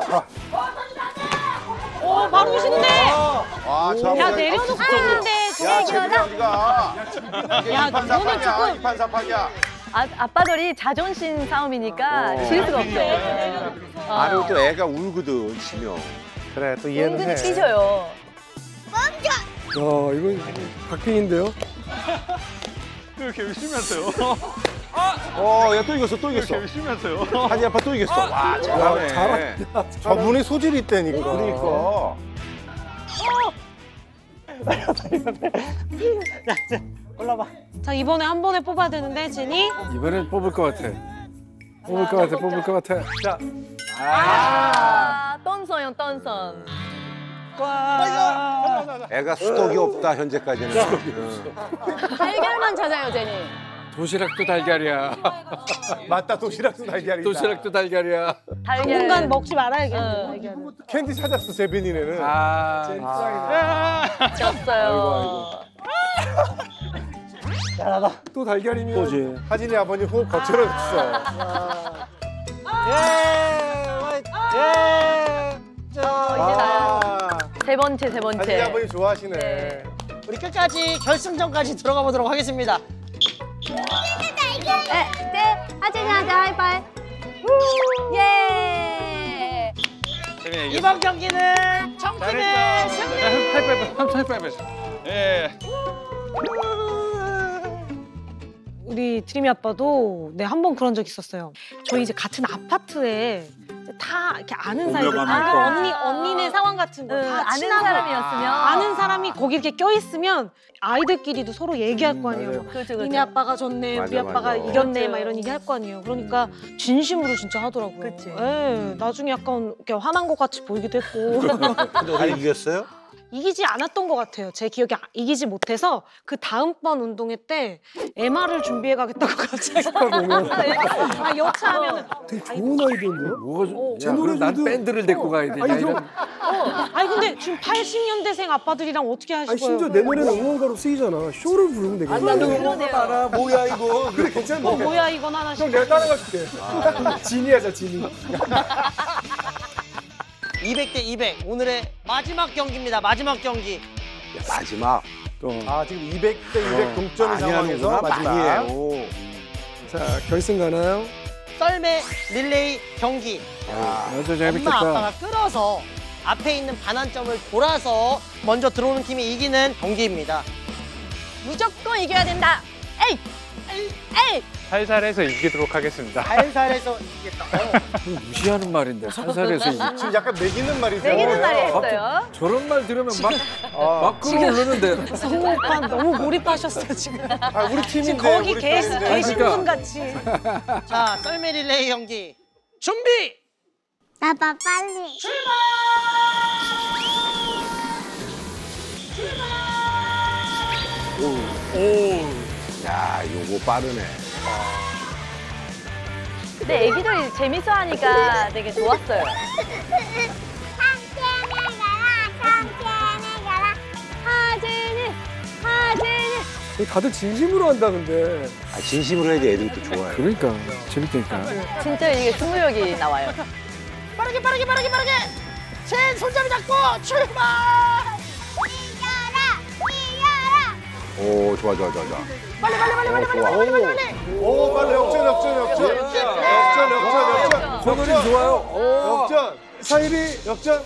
바로 오시는데. 아, 저 야 내려놓고 있는데 야, 저기 재민이 어디가? 야, 너는 조금- 2판 4판이야. 아빠들이 자존심 싸움이니까 질 수가 없어요. 아니 또 애가 울거든 지면. 그래, 또 이해는 해. 은근히 삐져요. 야 이거 박빙인데요? 이렇게 열심히 하세요. 야 또 이겼어. 이렇게 열심히 하세요. 한이 아빠 또 이겼어. 와 잘하네. 저분이 소질이 있다니까. 그러니까. 올라봐. 자 이번에 한 번에 뽑아야 되는데 제니. 이번엔 뽑을 것 같아. 뽑을 것 같아. 아, 떤선요, 떤선. 애가 수덕이 없다 현재까지는. 달걀만 찾아요, 제니. 도시락도 달걀이야. 맞다, 도시락도 달걀이다. 도시락도 달걀이야. 달걀. 당분간 먹지 말아야겠네. 달걀을. 캔디 찾았어, 재빈이네는. 졌어요. 또 달걀이면 또지. 하진이 아버님 호흡 거칠어졌어. 이제 나야. 세 번째. 하진이 아버님 좋아하시네. 네. 우리 끝까지 결승전까지 들어가 보도록 하겠습니다. 네, 하진이 하자, 하이파이. 예. 재민이 이겼어. 이번 경기는 청팀의 승리. 하이파이브. 예. 우리 드림이 아빠도 네, 한 번 그런 적 있었어요. 저희 이제 같은 아파트에 이제 다 이렇게 아는 사이들, 언니네 상황 같은 거 다 아는 사람이었으면 아는 사람이 거기 이렇게 껴있으면 아이들끼리도 서로 얘기할 거 아니에요. 그렇죠, 니네 아빠가 졌네, 우리 맞아, 아빠가 맞아. 이겼네, 막 이런 얘기 할 거 아니에요. 그러니까 진심으로 진짜 하더라고요. 그치. 예, 나중에 약간 이렇게 화난 것 같이 보이기도 했고. 근데 어떻게 이겼어요? 이기지 않았던 것 같아요. 제 기억에 이기지 못해서 그 다음번 운동회 때 MR을 준비해 가겠다고 갑자기 여차하면 되게 좋은 아이디어인데요? 뭐가 좀. 제 노래 난 밴드를 데리고 가야 되냐 아니, 이런. 아니 근데 지금 80년대생 아빠들이랑 어떻게 하실 아니 거예요? 심지어 내 노래는 응원가로 쓰이잖아. 쇼를 부르면 되겠네. 나도 응원 알아. 뭐야 이거. 그래 괜찮네. 뭐야 이건 하나씩. 형 내가 따라가 줄게. 진이 하자 진이. 200대 200 오늘의 마지막 경기입니다. 마지막 경기. 마지막. 아 지금 200대 200 동점인 많이 상황에서 하는구나. 마지막. 많이 해요. 자 결승 가나요? 썰매 릴레이 경기. 아주 엄마 재밌겠다. 아빠가 끌어서 앞에 있는 반환점을 돌아서 먼저 들어오는 팀이 이기는 경기입니다. 무조건 이겨야 된다. 에이! 에이! 살살해서 이기도록 하겠습니다. 살살해서 이기겠다. 무시하는 말인데 살살해서 이게. 지금 약간 매기는 말이죠. 매기는 말이 했어요. 저런 말 들으면 막 끌어오르는데. 성우 오빠 너무 몰입하셨어요 지금. 아, 우리 팀인데. 지금 거기 우리 계신 편인데. 분 같이. 자, 썰매 릴레이 경기 준비. 나봐 빨리. 야, 요거 빠르네. 근데 애기들이 재밌어 하니까 되게 좋았어요. 삼촌에 가라. 하진이. 다들 진심으로 한다 근데. 아, 진심으로 해야지 애들도 좋아요. 그러니까 재밌다니까. 진짜 이게 승부욕이 나와요. 빠르게. 젠 손잡이 잡고 출발. 오, 좋아. 빨리. 좋아. 오 빨리 역전. 코너링 좋아요. 역전. 사이비 역전.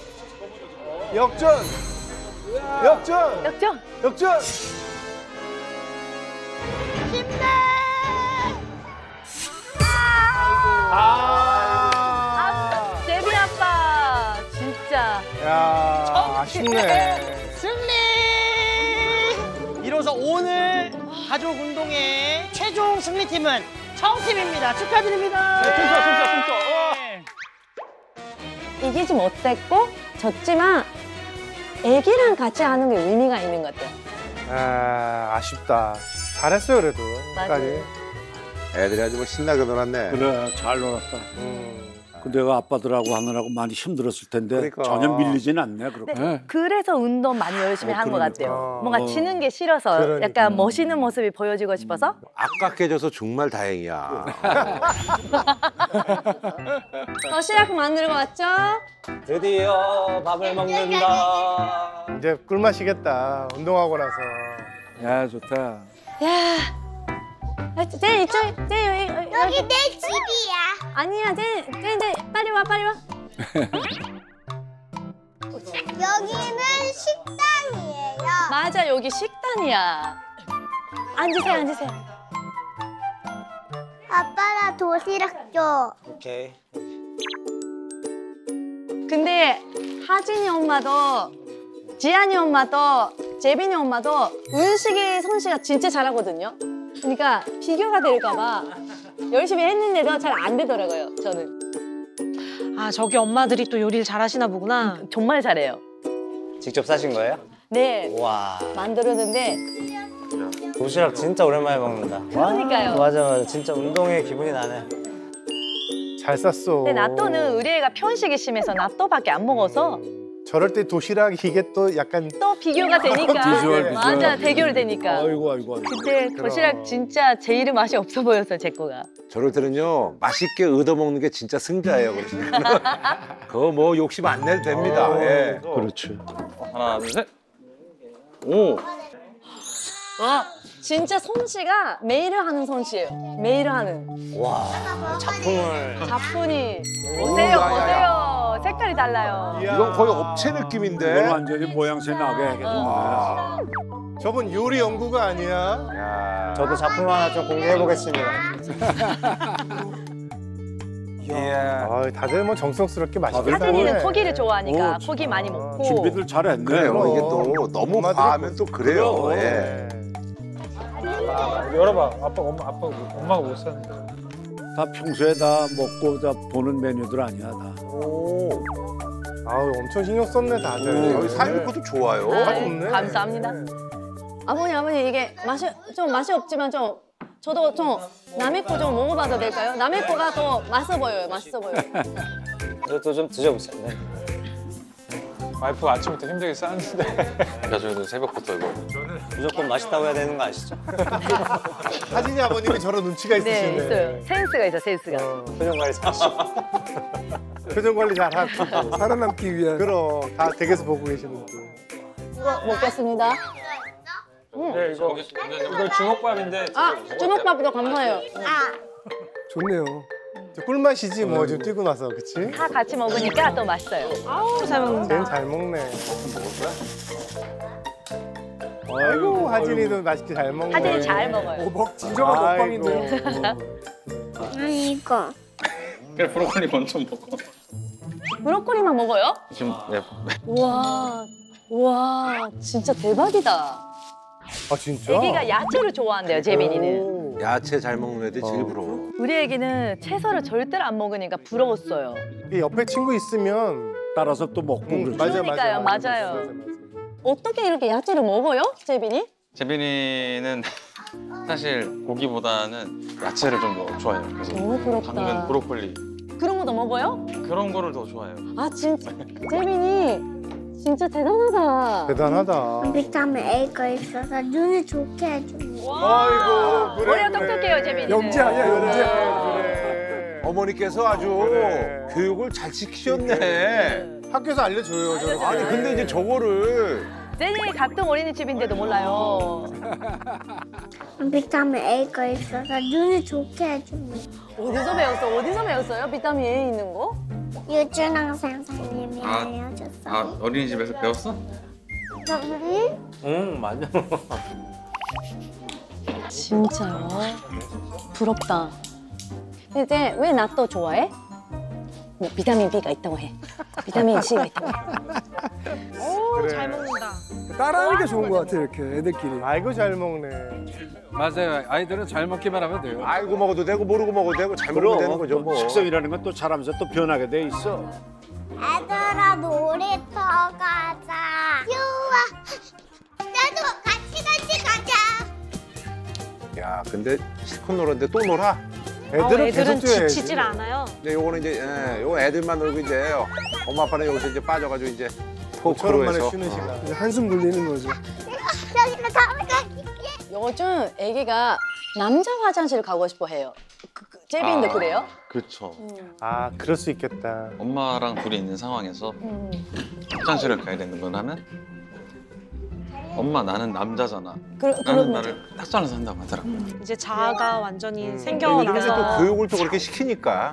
제비 아빠 진짜. 야 아쉽네. 승리! 이로써 오늘 가족 운동의 최종 승리팀은 청팀입니다. 축하드립니다. 춤춰. 이기지 못했고 졌지만 애기랑 같이 하는 게 의미가 있는 것 같아요. 아 아쉽다. 잘했어요 그래도. 끝까지. 애들이 아주 뭐 신나게 놀았네. 그래 잘 놀았다. 그 내가 아빠들하고 하느라고 많이 힘들었을 텐데 그러니까. 전혀 밀리진 않네 그렇게. 네. 그래서 운동 많이 열심히 한 것 그러니까. 같아요. 뭔가 지는 게 싫어서 그러니까. 약간 멋있는 모습이 보여지고 싶어서. 아깝게 져서 정말 다행이야. 도시락 만들고 왔죠? 드디어 밥을 먹는다. 이제 꿀맛이겠다. 운동하고 나서. 야 좋다. 야, 쟤 이쪽, 쟤 여기 내 집이야. 아니야, 쟤 빨리 와. 여기는 식당이에요. 맞아, 여기 식단이야. 앉으세요. 아빠 나 도시락 줘. 오케이. 근데 하진이 엄마도, 지안이 엄마도, 재빈이 엄마도 은식이, 성씨가 진짜 잘하거든요. 그러니까 비교가 될까 봐 열심히 했는데도 잘 안 되더라고요, 저는. 아 저기 엄마들이 또 요리를 잘하시나 보구나. 정말 잘해요. 직접 싸신 거예요? 네, 와. 만들었는데. 도시락 진짜 오랜만에 먹는다. 그러니까요. 맞아. 진짜 운동의 기분이 나네. 잘 쌌어. 근데 나또는 의리애가 편식이 심해서 나또밖에 안 먹어서 저럴 때 도시락 이게 또 약간 또 비교가 되니까. 비주얼. 맞아, 대결 되니까. 아이고. 그때 도시락 진짜 제 이름 맛이 없어 보여서 제 거가. 저럴 때는요, 맛있게 얻어먹는 게 진짜 승자예요. 그러니까. 그거 뭐 욕심 안 내도 됩니다. 예. 그렇지. 하나, 둘, 셋. 오. 진짜 솜씨가 매일 하는 솜씨예요. 매일 하는. 와. 작품을. 작품이. 오, 보세요. 야. 색깔이 달라요. 이건 거의 업체 느낌인데. 이걸 완전히 모양새 나게 해야겠구나. 저분 요리 연구가 아니야. 야. 저도 작품 하나 좀 공개해 보겠습니다. 아, 다들 뭐 정성스럽게 맛있게 하진이는 고기를 좋아하니까 고기 많이 먹고. 준비들 잘했네. 그래요. 이게 또 너무 과하면 또 그래요. 예. 열어봐. 엄마가 못 사는데. 다 평소에 다 먹고 다 보는 메뉴들 아니야 다. 오. 아우, 엄청 신경 썼네, 다들. 여기 사육구도 좋아요. 좋네. 감사합니다. 아버님 이게 맛이 없지만 저도 좀 남의 거 좀 먹어봐도 될까요? 남의 거가 더 맛있어 보여요. 이것도 좀 드셔보세요. 네. 와이프가 아침부터 힘들게 싸는데. 나중에도 새벽부터 이거. 무조건 맛있다고 해야 되는 거 아시죠? 하진이 아버님이 저런 눈치가 있으시네. 네, 있어요. 센스가 있어, 센스가. 표정 관리 잘하시고. 표정 관리 잘하고. 살아남기 위한. 그럼 다 댁에서 보고 계시는데. 먹겠습니다. 네, 이거 주먹밥인데. 주먹밥도 감사해요. 좋네요. 꿀맛이지 뭐 지금 뛰고 나서, 그치? 다 같이 먹으니까 또 맛있어요. 아우 잘 먹는다. 쟤는 잘 먹네. 아이고, 하진이도 맛있게 잘 먹네. 하진이 잘 먹어요. 진정한 먹방인데. 이거. 그래 브로콜리 먼저 먹어. 브로콜리만 먹어요? 지금 네. 와, 진짜 대박이다. 아, 진짜? 애기가 야채를 좋아한대요, 재민이는. 야채 잘 먹는 애들 제일 부러워. 우리 애기는 채소를 절대로 안 먹으니까 부러웠어요. 이 옆에 친구 있으면 따라서 또 먹고 그렇죠. 그러니까요, 맞아요. 어떻게 이렇게 야채를 먹어요, 재빈이? 재빈이는 사실 고기보다는 야채를 좀 더 좋아해요. 그래서 너무 부럽다. 당근, 브로콜리 그런 거 더 먹어요? 그런 거를 더 좋아해요. 아, 진짜. 재빈이 진짜 대단하다. 대단하다. 비타민 A가 있어서 눈을 좋게 해줍니다. 아이고, 그래. 머리가 똑똑해요, 재빈이는. 영재 아니야, 영재. 그래. 어머니께서 아주 그래. 교육을 잘 시키셨네. 학교에서 알려줘요, 저렇게. 아니 근데 이제 저거를 재빈이 같은 어린이집인데도 몰라요. 비타민 A가 있어서 눈을 좋게 해줍니다. 어디서 배웠어요? 비타민 A 있는 거? 유준왕 선생님이 알려줬어요. 어린이집에서 배웠어? 응, 맞아. 진짜요? 부럽다. 근데 왜 나 또 좋아해? 뭐 비타민 B가 있다고 해. 비타민 C가 있다고 해. 오, 그래. 잘 먹는다. 따라하니까 좋은 것 같아, 이렇게 애들끼리. 아이고, 잘 먹네. 맞아요. 아이들은 잘 먹기만 하면 돼요. 알고 먹어도 되고 모르고 먹어도 되고 잘 먹으면 되는 거죠 뭐. 식성이라는 건 또 잘하면서 또 변하게 돼 있어. 얘들아, 놀이터 가자. 좋아. 나도 같이 가자. 야 근데 실컷 놀았는데 또 놀아? 애들은 애들은 계속 뛰어야지. 지치질 않아요. 근데 요거는 이제 요거 애들만 놀고 이제 엄마 아빠는 여기서 이제 빠져가지고 이제 포크로 저런만에 해서 쉬는 시간. 이제 한숨 돌리는 거죠. 여기로 가자. 요즘 애기가 남자 화장실 가고 싶어 해요. 재빈도 그래요? 그렇죠. 아, 그럴 수 있겠다. 엄마랑 둘이 있는 상황에서 화장실을 가야 되는 건 하면 엄마 나는 남자잖아. 나는 그런 나를 딱 잘라서 한다고 하더라고. 이제 자아가 완전히 이렇게 또 생겨나서. 교육을 또 그렇게 시키니까.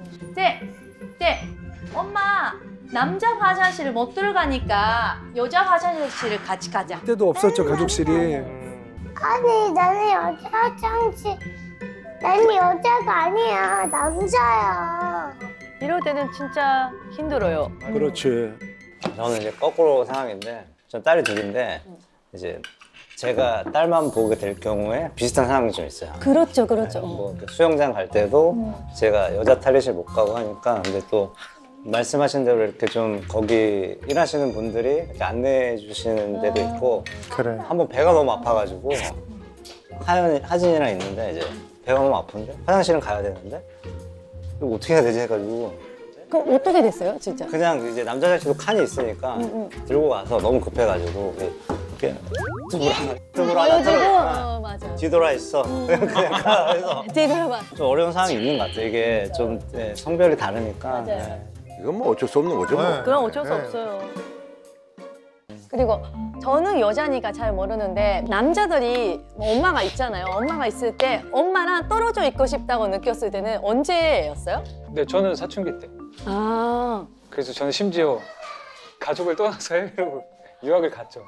엄마 남자 화장실을 못 들어가니까 여자 화장실을 같이 가자. 그때도 없었죠, 가족실이. 아니, 나는 여자 화장실. 나는 여자가 아니야. 남자야. 이럴 때는 진짜 힘들어요. 그렇지. 저는 이제 거꾸로 상황인데, 전 딸이 둘인데, 이제 제가 딸만 보게 될 경우에 비슷한 상황이 좀 있어요. 그렇죠. 뭐 수영장 갈 때도 제가 여자 탈의실 못 가고 하니까, 근데 또 말씀하신 대로 이렇게 좀 거기 일하시는 분들이 이렇게 안내해 주시는 데도 있고, 그래. 한번 배가 너무 아파가지고 하진이랑 있는데 이제 배가 너무 아픈데 화장실은 가야 되는데 이거 어떻게 해야 되지 해가지고 그럼 어떻게 됐어요, 진짜? 그냥 이제 남자 화장실도 칸이 있으니까 들고 가서 너무 급해가지고 이렇게 뚜브라 하나 들어 맞아. 뒤돌아 있어 그냥 가서 뒤돌아봐. 좀 어려운 상황이 있는 것 같아요. 이게 좀 성별이 다르니까. 맞아요. 네. 이건 뭐 어쩔 수 없는 거죠 뭐. 그럼 어쩔 수 없어요. 그리고 저는 여자니까 잘 모르는데 남자들이 엄마가 있잖아요. 엄마가 있을 때 엄마랑 떨어져 있고 싶다고 느꼈을 때는 언제였어요? 네, 저는 사춘기 때. 아, 그래서 저는 심지어 가족을 떠나서 해외로 유학을 갔죠.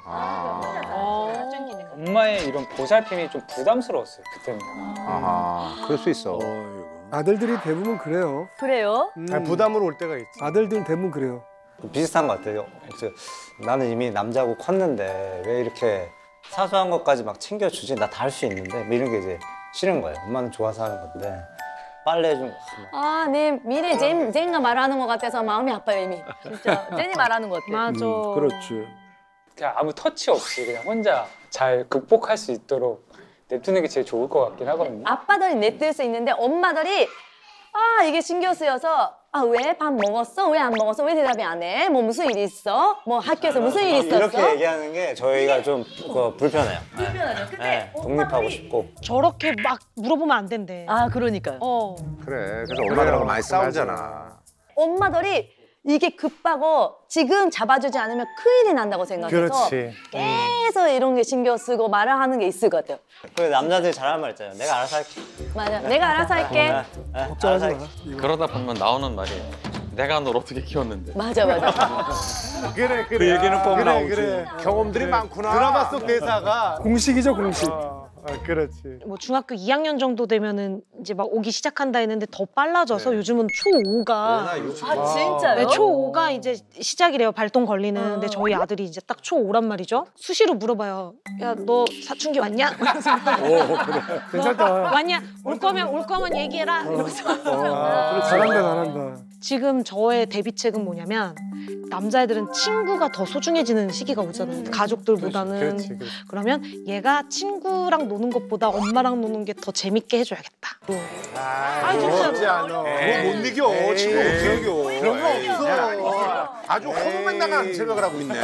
엄마의 이런 보살핌이 좀 부담스러웠어요 그때는. 그럴 수 있어. 아들들이 대부분 그래요. 그래요? 부담으로 올 때가 있지. 아들들은 대부분 그래요. 비슷한 것 같아요. 나는 이미 남자고 컸는데 왜 이렇게 사소한 것까지 막 챙겨주지? 나 다 할 수 있는데 뭐 이런 게 이제 싫은 거예요. 엄마는 좋아서 하는 건데 빨래 좀. 아, 내 미래 제인가 말하는 것 같아서 마음이 아파요 이미. 진짜 제니 말하는 것 같아. 맞아. 그렇지. 그냥 아무 터치 없이 그냥 혼자 잘 극복할 수 있도록 냅두는 게 제일 좋을 것 같긴 하거든요. 아빠들이 냅둘 수 있는데 엄마들이 이게 신경 쓰여서 왜 밥 먹었어? 왜 안 먹었어? 왜 대답이 안 해? 뭐 무슨 일이 있어? 뭐 학교에서 무슨 일이 있었어? 이렇게 얘기하는 게 저희가 좀 불편해요. 불편하죠. 근데 네, 독립하고 싶고. 저렇게 막 물어보면 안 된대. 그러니까요. 그래. 그래서 엄마들하고 많이 싸우잖아. 엄마들이 이게 급하고 지금 잡아주지 않으면 큰일이 난다고 생각해서 그렇지. 계속 이런 게 신경 쓰고 말을 하는 게 있을 것 같아요. 그 남자들이 잘하는 말 있잖아요. 내가 알아서 할게. 맞아. 내가 알아서 할게. 알아서 할게. 그러다 보면 나오는 말이 내가 널 어떻게 키웠는데. 맞아. 그래. 그 얘기는 꼭 나오지. 그래. 경험들이 많구나. 드라마 속 대사가 공식이죠, 공식. 그렇지. 뭐 중학교 2학년 정도 되면은 이제 막 오기 시작한다 했는데 더 빨라져서 요즘은 초5가 진짜요? 네, 초5가 이제 시작이래요. 발동 걸리는. 근데 저희 아들이 이제 딱 초5란 말이죠. 수시로 물어봐요. 야, 너 사춘기 왔냐? 그래. 괜찮다. 왔냐? 올 거면 얘기해라. 이러면서. 잘한다. 지금 저의 대비책은 뭐냐면 남자애들은 친구가 더 소중해지는 시기가 오잖아요. 가족들보다는. 그렇지. 그러면 얘가 친구랑 노는 것보다 엄마랑 노는 게 더 재밌게 해줘야겠다. 쉽지 않아. 못 이겨. 친구 어떻게 이겨. 그런 거 없어. 아주 허무만 나가는 생각을 하고 있네.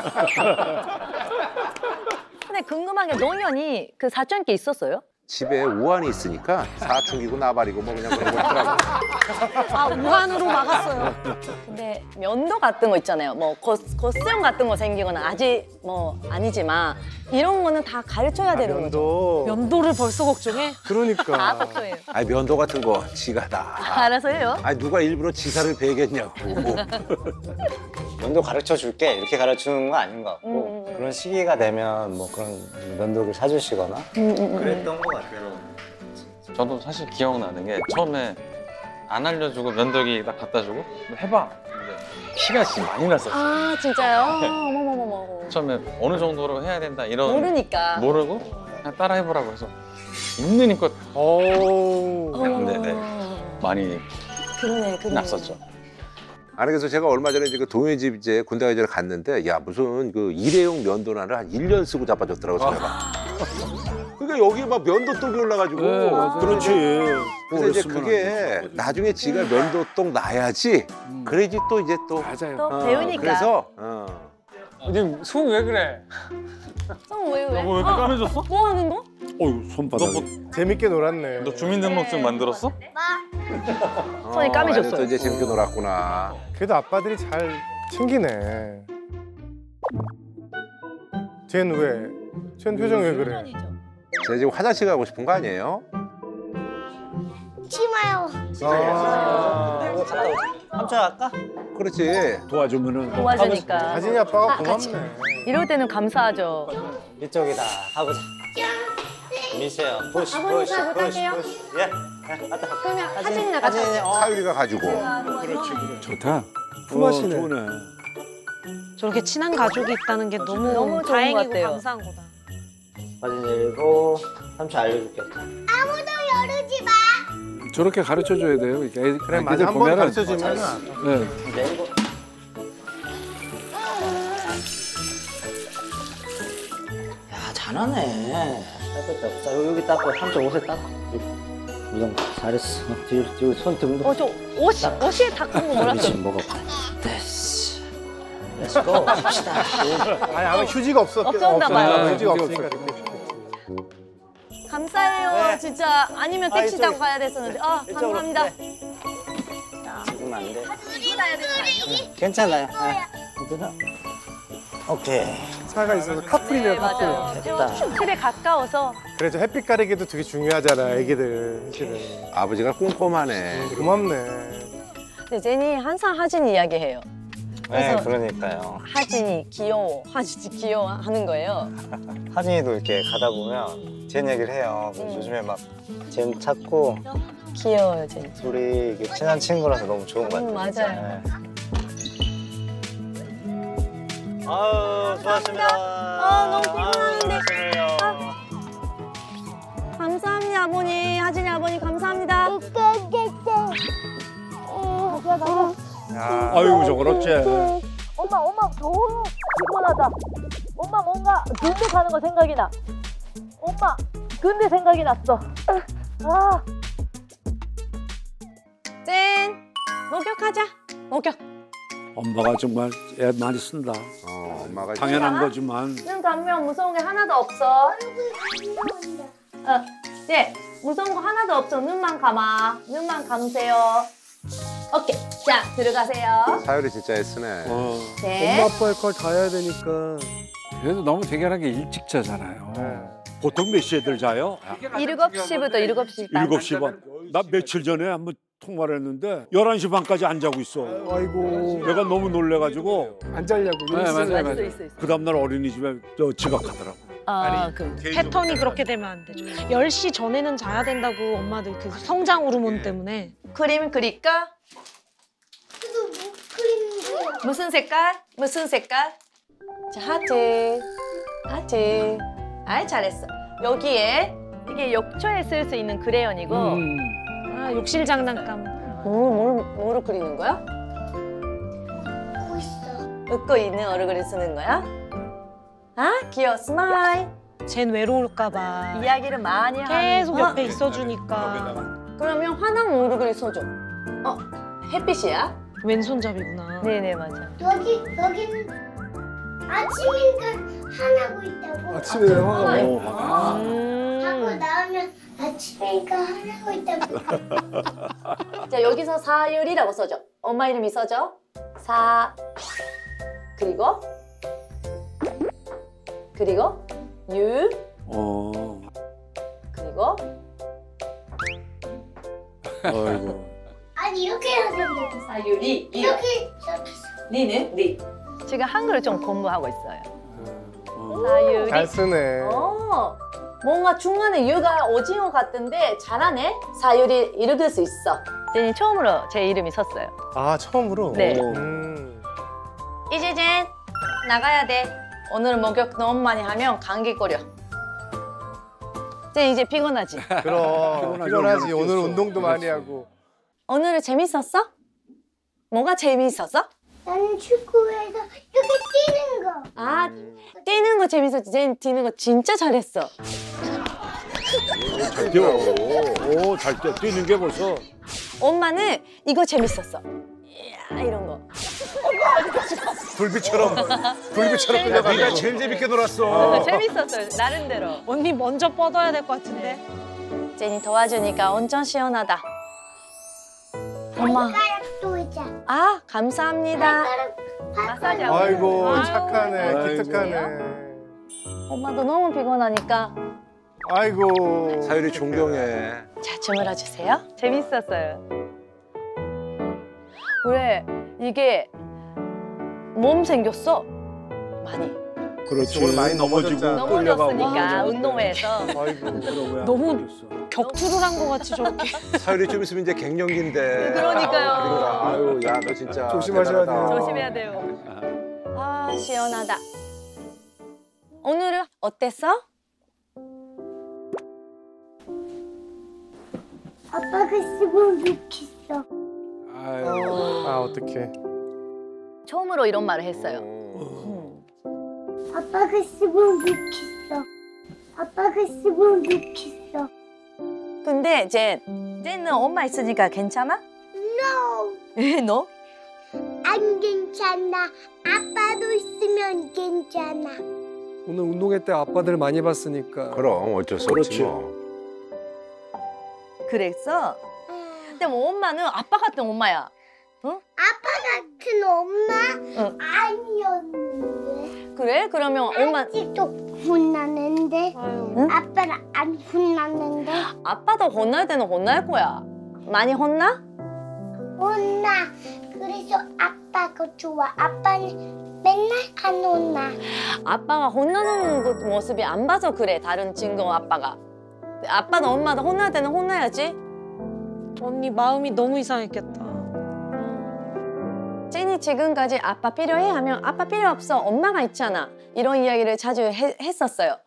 근데 궁금한 게 노년이 그 사춘기 있었어요? 집에 우환이 있으니까 사춘기고 나발이고 뭐 그냥 그런 거 있더라고. 우한으로 막았어요. 근데 면도 같은 거 있잖아요. 뭐 겉수염 같은 거 생기거나 아직 뭐 아니지만 이런 거는 다 가르쳐야 되는 거죠. 면도를 벌써 걱정해? 그러니까. 걱정해요. 면도 같은 거 지가 다. 알아서 해요? 누가 일부러 지사를 베겠냐고. 면도 가르쳐 줄게 이렇게 가르치는 건 아닌 것 같고 그런 시기가 되면 뭐 그런 면도를 사주시거나 그랬던 것 같아요. 저도 사실 기억나는 게 처음에 안 알려주고 면도기 딱 갖다 주고 해봐. 근데 피가 진짜 많이 났었어요. 진짜요? 어머머머머. 처음에 어느 정도로 해야 된다 이런 모르니까. 모르고 그냥 따라 해보라고 해서 있는 힘껏 했는데 많이 그러네. 났었죠. 아니 그래서 제가 얼마 전에 이제 그 동현이 집 이제 군대 가기 전에 갔는데 무슨 그 일회용 면도날을 한 1년 쓰고 잡아줬더라고 제가. 그러니까 여기 막 면도똥이 올라가지고. 그렇지. 그래서 이제 그게 나중에 지가 면도똥 나야지. 그래야지 또 이제 또. 맞아요. 또 배우니까. 그래서 지금 손 왜 그래? 왜? 여보 왜 이렇게 까매졌어? 뭐 하는 거? 어휴 손바닥. 재밌게 놀았네. 너 주민등록증 만들었어? 손이 까매졌어요. 또 이제 재밌게 놀았구나. 그래도 아빠들이 잘 챙기네. 쟤는 왜? 쟤는 표정 왜 그래? 제가 지금 화장실 가고 싶은 거 아니에요? 치마요. 삼촌 할까? 그렇지. 도와주면은. 도와주니까. 가진이 아빠가 고맙네. 이럴 때는 감사하죠. 이쪽이다 하고자. 미세요. 푸시. 아버님 잘 부탁해요. 예. 그러면 사진 나가자. 사유리가 가지고. 좋다. 품앗이네. 좋네. 저렇게 친한 가족이 있다는 게 너무 좋은 것 다행이고 같아요. 감사한 거다. 사진 열고 삼촌 알려줄게. 아무도 열지 마. 저렇게 가르쳐줘야 돼요. 이렇게 그래, 맞아. 애기들 한번 보면은. 가르쳐주면. 네. 내리고. 야 잘하네. 닦았다. 여기 닦고 삼촌 옷에 닦고. 이 정도 잘했어. 뒤로 손 등도. 저 옷이 닦은 거 몰랐어. 미친 먹어. 됐어. 렛츠고 갑시다. 아니 아마 휴지가 없었나 봐요. 휴지가 없으니까. 감사해요. 진짜 아니면 택시 타고 가야 됐었는데. 감사합니다. 지금 안 돼. 가야 되는 거 아니에요? 괜찮아요. 누나. 오케이. 차가 있어서 카풀이네요, 카풀. 맞아요. 집에 가까워서. 그래, 저 햇빛 가리기도 되게 중요하잖아, 애기들. 사실은. 아버지가 꼼꼼하네. 고맙네. 근데 제니 항상 하진 이야기해요. 네, 그래서 그러니까요. 하진이 귀여워, 하진이 귀여워 하는 거예요. 하진이도 이렇게 가다 보면 젠 얘기를 해요. 요즘에 막 젠 찾고 귀여워요, 쟤. 둘이 이게 친한 친구라서 너무 좋은 것 같아요. 맞아요. 아유, 수고하셨습니다. 너무 피곤한데. 감사합니다, 아버님. 하진이 아버님 감사합니다. 아이고 저걸 어째. 엄마 너무 피곤하다. 엄마 뭔가 군대 가는 거 생각이 나. 엄마 군대 생각이 났어. 아. 짠! 목욕하자. 목욕. 엄마가 정말 애 많이 쓴다. 엄마가 당연한 거지만. 눈 감면 무서운 게 하나도 없어. 네, 무서운 거 하나도 없어. 눈만 감아. 눈만 감으세요. 오케이. 자, 들어가세요. 사유리 진짜 애쓰네. 네. 엄마 아빠 역할 다 해야 되니까. 그래도 너무 대견하게 일찍 자잖아요. 보통 몇 시에 들 자요? 7시부터 7시 반. 7시 반. 나 며칠 전에 한번 통화를 했는데 11시 반까지 안 자고 있어. 아이고. 내가 너무 놀래가지고. 안 자려고. 네, 맞아요. 그 다음날 어린이집에 지각하더라고. 패턴이 그렇게 되면 안 되죠. 10시 전에는 자야 된다고 엄마들 그 성장 호르몬 때문에. 그림 그릴까? 무슨 색깔? 무슨 색깔? 자, 하트. 하트. 아이, 잘했어. 여기에 이게 욕조에 쓸 수 있는 크레연이고. 아, 욕실 장난감. 뭐로 그리는 거야? 웃고 있는 얼굴을 쓰는 거야? 아, 귀여워. 스마일. 쟨 외로울까 봐. 이야기를 많이 하는. 계속 옆에 있어주니까. 그러면 화난 얼굴을 써줘. 햇빛이야? 왼손잡이구나. 네네, 맞아. 여기는 아침이니까 화나고 있다고. 아침에 화나고. 하고 나오면 아침이니까 화나고 있다고. 자, 여기서 사유리라고 써줘. 엄마 이름이 써줘. 그리고 유. 그리고 아이고. 아니 이렇게 해야 된다고. 사유리. 이렇게 리는 리. 지금 한글을 좀 공부하고 있어요. 사유리. 잘 쓰네. 뭔가 중간에 유가 오징어 같은데 잘하네. 사유리 읽을 수 있어. 제니 처음으로 제 이름이 섰어요. 아, 처음으로? 네. 이제 젠 나가야 돼. 오늘 목욕 너무 많이 하면 감기 걸려. 젠 이제 피곤하지? 그럼 피곤하지. 오늘 운동도 많이 하고. 오늘은 재밌었어? 뭐가 재밌었어? 나는 축구에서 이렇게 뛰는 거. 아, 뛰는 거 재밌었지. 젠 뛰는 거 진짜 잘했어. 잘 뛰어. 오, 잘 뛰어. 뛰는 게 벌써. 엄마는 이거 재밌었어. 이야, 이런 거. 불빛처럼 끌려가. 네가 제일 재밌게 놀았어. 재밌었어요, 나름대로. 언니 먼저 뻗어야 될 것 같은데. 제니 도와주니까 엄청 시원하다. 엄마. 도자. 아, 감사합니다. 마사지 하고. 아이고, 착하네. 기특하네. 엄마도 너무 피곤하니까. 아이고. 사유리 존경해. 자, 주물러 주세요. 재밌었어요. 왜 이게 몸 생겼어? 많이. 그렇지. 오늘 많이 넘어지고 넘어졌으니까 운동회에서. 너무 격투를 한 것 같이 저렇게. 사유리 좀 있으면 이제 갱년기인데. 그러니까요. 아유, 야, 너 진짜 조심하셔야 대단하다. 돼요. 조심해야 돼요. 아, 시원하다. 오늘은 어땠어? 아빠가 쓰면 좋겠어. 아, 어떡해. 처음으로 이런 말을 했어요. 아빠가 쓰면 좋겠어. 아빠가 쓰면 좋겠어. 근데 쟤는 엄마 있으니까 괜찮아? No. 너? 안 괜찮아. 아빠도 있으면 괜찮아. 오늘 운동회 때 아빠들 많이 봤으니까. 그럼 어쩔 수 없지 뭐. 그랬어? 근데 뭐 엄마는 아빠 같은 엄마야. 응? 아빠 같은 엄마? 아니었는데. 그래? 그러면 엄마 아직도 혼나는데. 응? 아빠는 안 혼났는데. 아빠도 혼날 때는 혼날 거야. 많이 혼나? 혼나. 그래서 아빠가 좋아. 아빠는 맨날 안 혼나. 아빠가 혼나는 그 모습이 안 봐서 그래, 다른 친구 아빠가. 아빠는 엄마도 혼날 때는 혼나야지. 언니 마음이 너무 이상했겠다. 제니 지금까지 아빠 필요해 하면 아빠 필요 없어, 엄마가 있잖아. 이런 이야기를 자주 했었어요.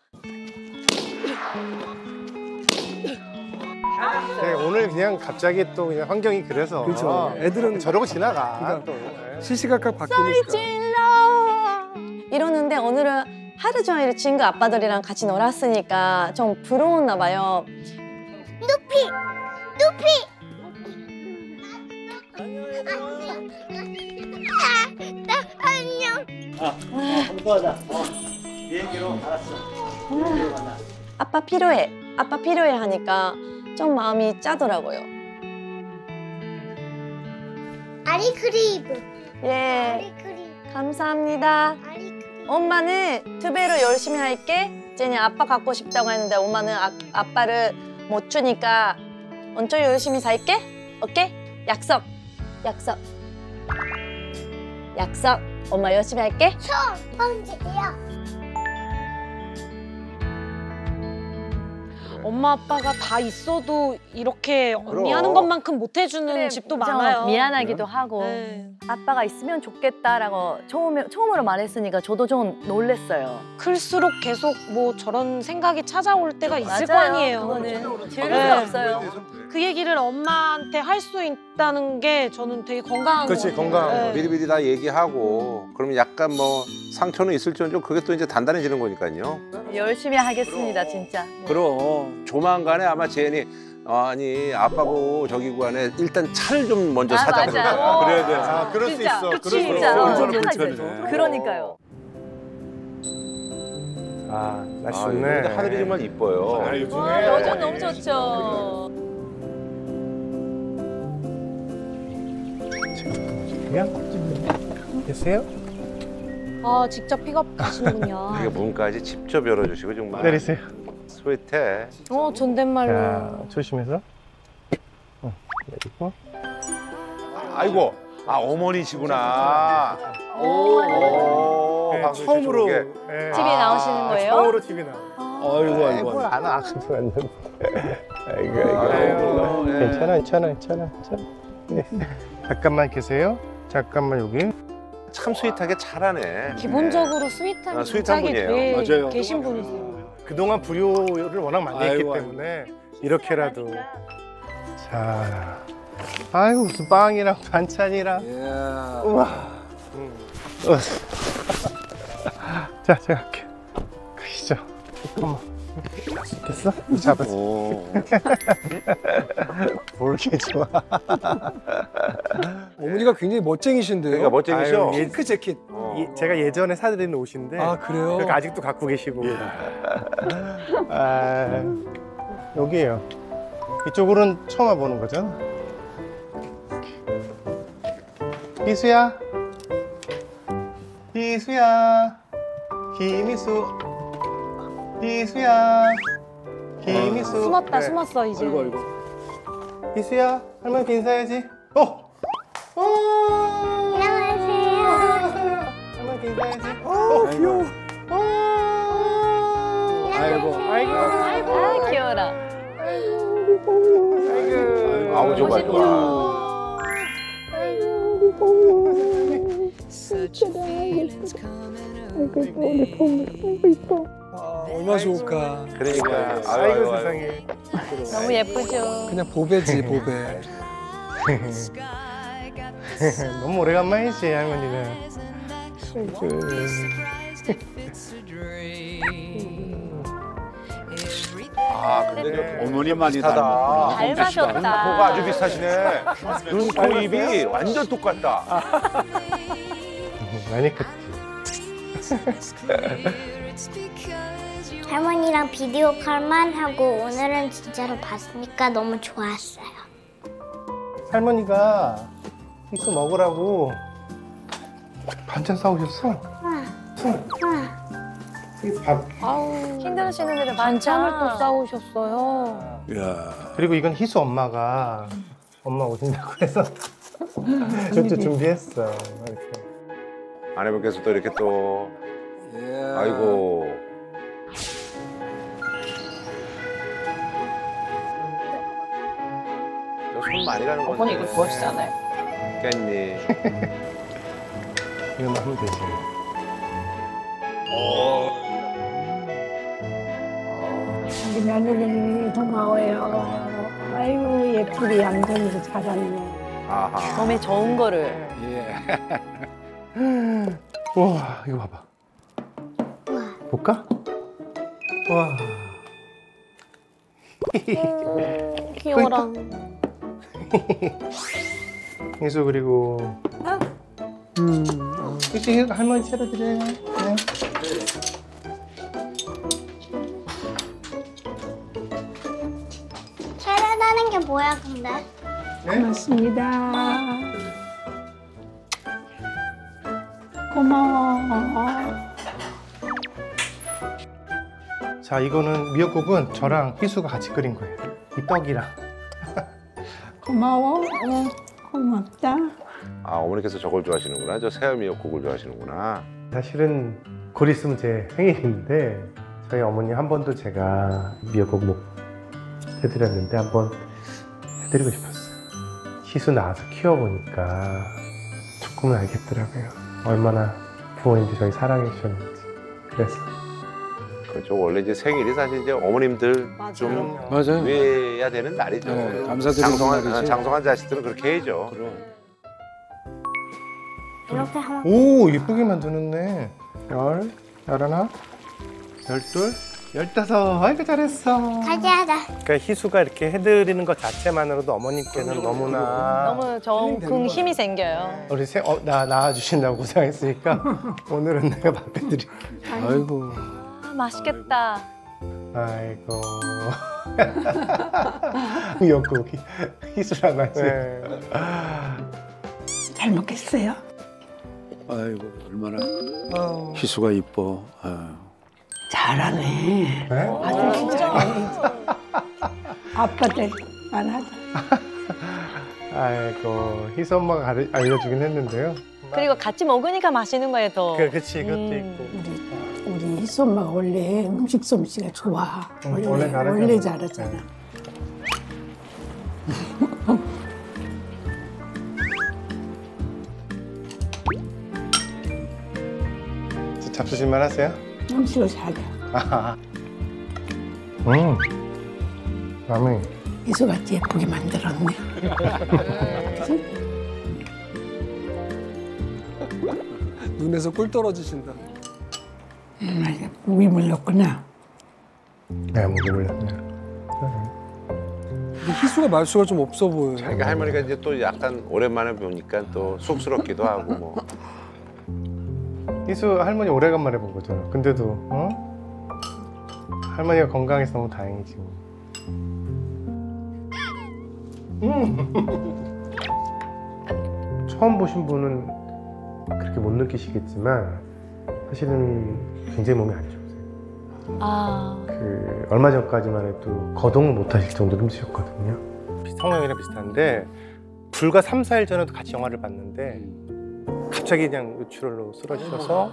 네, 오늘 그냥 갑자기 또 그냥 환경이 그래서 그렇죠. 애들은 저러고 지나가. 그러니까 또. 시시각각 소리 바뀌니까. 질러! 이러는데 오늘은 하루 종일 친구 아빠들이랑 같이 놀았으니까 좀 부러웠나 봐요. 누피! 누피! 나 안녕. 공부하자. 비행기로 알았어. 비행기로 만나. 아빠 필요해, 아빠 필요해 하니까 좀 마음이 짜더라고요. 아리크리브. 예, 아리크리브. 감사합니다. 엄마는 2배로 열심히 할게. 제니 아빠 갖고 싶다고 했는데 엄마는 아빠를 못 주니까 엄청 열심히 살게. 오케이? 약속. 약속. 약속. 엄마 열심히 할게. 첫 번째야. 엄마 아빠가 다 있어도 이렇게 언니 그럼. 하는 것만큼 못 해주는 집도 많아요. 미안하기도 하고 네. 아빠가 있으면 좋겠다라고 처음으로 말했으니까 저도 좀 놀랬어요. 클수록 계속 뭐 저런 생각이 찾아올 때가 있을 거 맞아요. 아니에요. 그거는 지울 네. 수 없어요. 그 얘기를 엄마한테 할 수 있다는 게 저는 되게 건강한 거 그렇지, 같아요. 건강. 네. 미리미리 다 얘기하고 그러면 약간 뭐 상처는 있을지언정 그게 또 이제 단단해지는 거니까요. 열심히 하겠습니다, 진짜. 그럼 조만간에 아마 제니 아니 아빠고 저기 구간에 일단 차를 좀 먼저 사자. 맞아. 그래야 돼. 아, 그럴 수 있어. 그럴 수 진짜. 있어. 얼마나 불편해. 그러니까요. 아, 날씨 아, 좋네. 근데 하늘이 정말 이뻐요. 아, 요즘에. 와, 요즘 너무 좋죠. 그냥 계세요? 아 직접 픽업 가시는군요. 이게 문까지 직접 열어주시고 정말 내리세요. 스윗해. 존댓말로. 자, 조심해서. 내리고. 아이고, 아 어머니시구나. 네, 방송 처음으로 최초에. 네. TV에 나오시는 거예요? 처음으로 TV 나. 아이고 아이고 안 와. 아이고 아이고. 네. 괜찮아. 네. 잠깐만 계세요. 잠깐만 여기. 참 스윗하게 잘하네. 기본적으로 스윗한 아, 스윗한 분이 분이에요. 맞아요. 계신 분이세요. 그동안 불효를 워낙 많이 했기 아이고, 때문에 이렇게라도. 자, 아이고 무슨 빵이랑 반찬이랑. 예. 우와. 자, 제가 할게. 가시죠. 잠깐만. 됐어? 잡았어. 뭘 이렇게 좋아. 어머니가 굉장히 멋쟁이신데요. 그러니까 멋쟁이셔. 아유, 핑크 재킷. 제가 예전에 사드린 옷인데. 아 그래요? 그러니까 아직도 갖고 계시고. 아, 여기에요. 이쪽으로는 처음 와보는 거죠? 희수야. 희수야. 김희수. 희수야. 김희수. 숨었다 네. 숨었어 이제. 아이고. 희수야. 할머니 인사해야지. 안녕하세요. 할머니 인사해야지. 귀여워. 아이고. 아, 귀여워라. 아우 좀 봐요. 얼마 좋을까. 그러니까 아이고 세상에. 너무 예쁘죠. 그냥 보배지 보배. 너무 오래간만이지 할머니는. 아 근데 어머니 많이 비슷하다. 닮으셨다. 코가 아주 비슷하시네. 눈, 코, 입이 완전 똑같다. 많이 컸지. 할머니랑 비디오 콜만 하고 오늘은 진짜로 봤으니까 너무 좋았어요. 할머니가 희수 먹으라고 반찬 싸우셨어. 밥. 아우, 힘들으시는데도 반찬을 또 싸우셨어요. 야. 그리고 이건 희수 엄마가 엄마 오신다고 해서 저도 준비했어. 이렇게. 아내분께서 또 이렇게 또 아이고. 저 손 많이 가는 건데. 어머니 이거 좋아하시잖아요. 깻잎. 이거만 하면 되지. 우리 며느리 고마워요. 아이고 예쁘게 양손으로 자랐네. 아하. 몸에 좋은 거를. 우와 이거 봐봐. 볼까? 와. 귀여워라. 희수 그리고 그치 할머니 차려드려요. 네. 차려다는 게 뭐야 근데? 고맙습니다. 고마워. 자 이거는 미역국은 저랑 희수가 같이 끓인 거예요. 이 떡이랑. 고마워. 고맙다. 아 어머니께서 저걸 좋아하시는구나. 저 새우미역국을 좋아하시는구나. 사실은 곧 있으면 제 생일인데 저희 어머니 한 번도 제가 미역국 못 해드렸는데 한번 해드리고 싶었어요. 희수 낳아서 키워보니까 조금은 알겠더라고요. 얼마나 부모님들이 저희 사랑해 주셨는지. 그래서 그렇죠. 원래 이제 생일이 사실 이제 어머님들 좀 맞아요. 외야 되는 날이죠. 네, 감사드리는 날이지. 장성한 자식들은 그렇게 해야죠. 이렇게 하면 오 예쁘게 만드는네. 11, 12, 15. 아이고 잘했어. 가자. 그러니까 희수가 이렇게 해드리는 것 자체만으로도 어머님께는 너무나 너무 좋은 힘이 생겨요. 우리 나 낳아주신다고 고생했으니까 오늘은 내가 밥해드릴게. 아이고. 아, 맛있겠다. 아이고. 미역국 희수랑 같이. 잘 먹겠어요? 아이고 얼마나 희수가 이뻐. 아유. 잘하네. 아주 진짜 아빠들 말하자. 아이고 희수 엄마가 알려주긴 했는데요. 그리고 같이 먹으니까 맛있는 거예요 더. 그치 그것도 있고. 우리 희수 엄마가 원래 음식 솜씨가 좋아. 원래 잘하잖아. 잡수실만 하세요? 음식을 잘해. 라면. 희수같이 예쁘게 만들었네. 눈에서 꿀 떨어지신다. 목이 물렸구나. 네, 목이 물렸네. 근데 희수가 말수가 좀 없어 보여요. 자기가 할머니가 이제 또 약간 오랜만에 보니까 또 쑥스럽기도 하고 뭐. 희수 할머니 오래간만에 본 거잖아. 근데도 할머니가 건강해서 너무 다행이지. 처음 보신 분은 그렇게 못 느끼시겠지만 사실은 굉장히 몸이 안 좋으세요. 그 얼마 전까지만 해도 거동을 못 하실 정도로 힘드셨거든요. 성형이랑 비슷한데 불과 3, 4일 전에도 같이 영화를 봤는데 갑자기 그냥 뇌출혈로 쓰러지셔서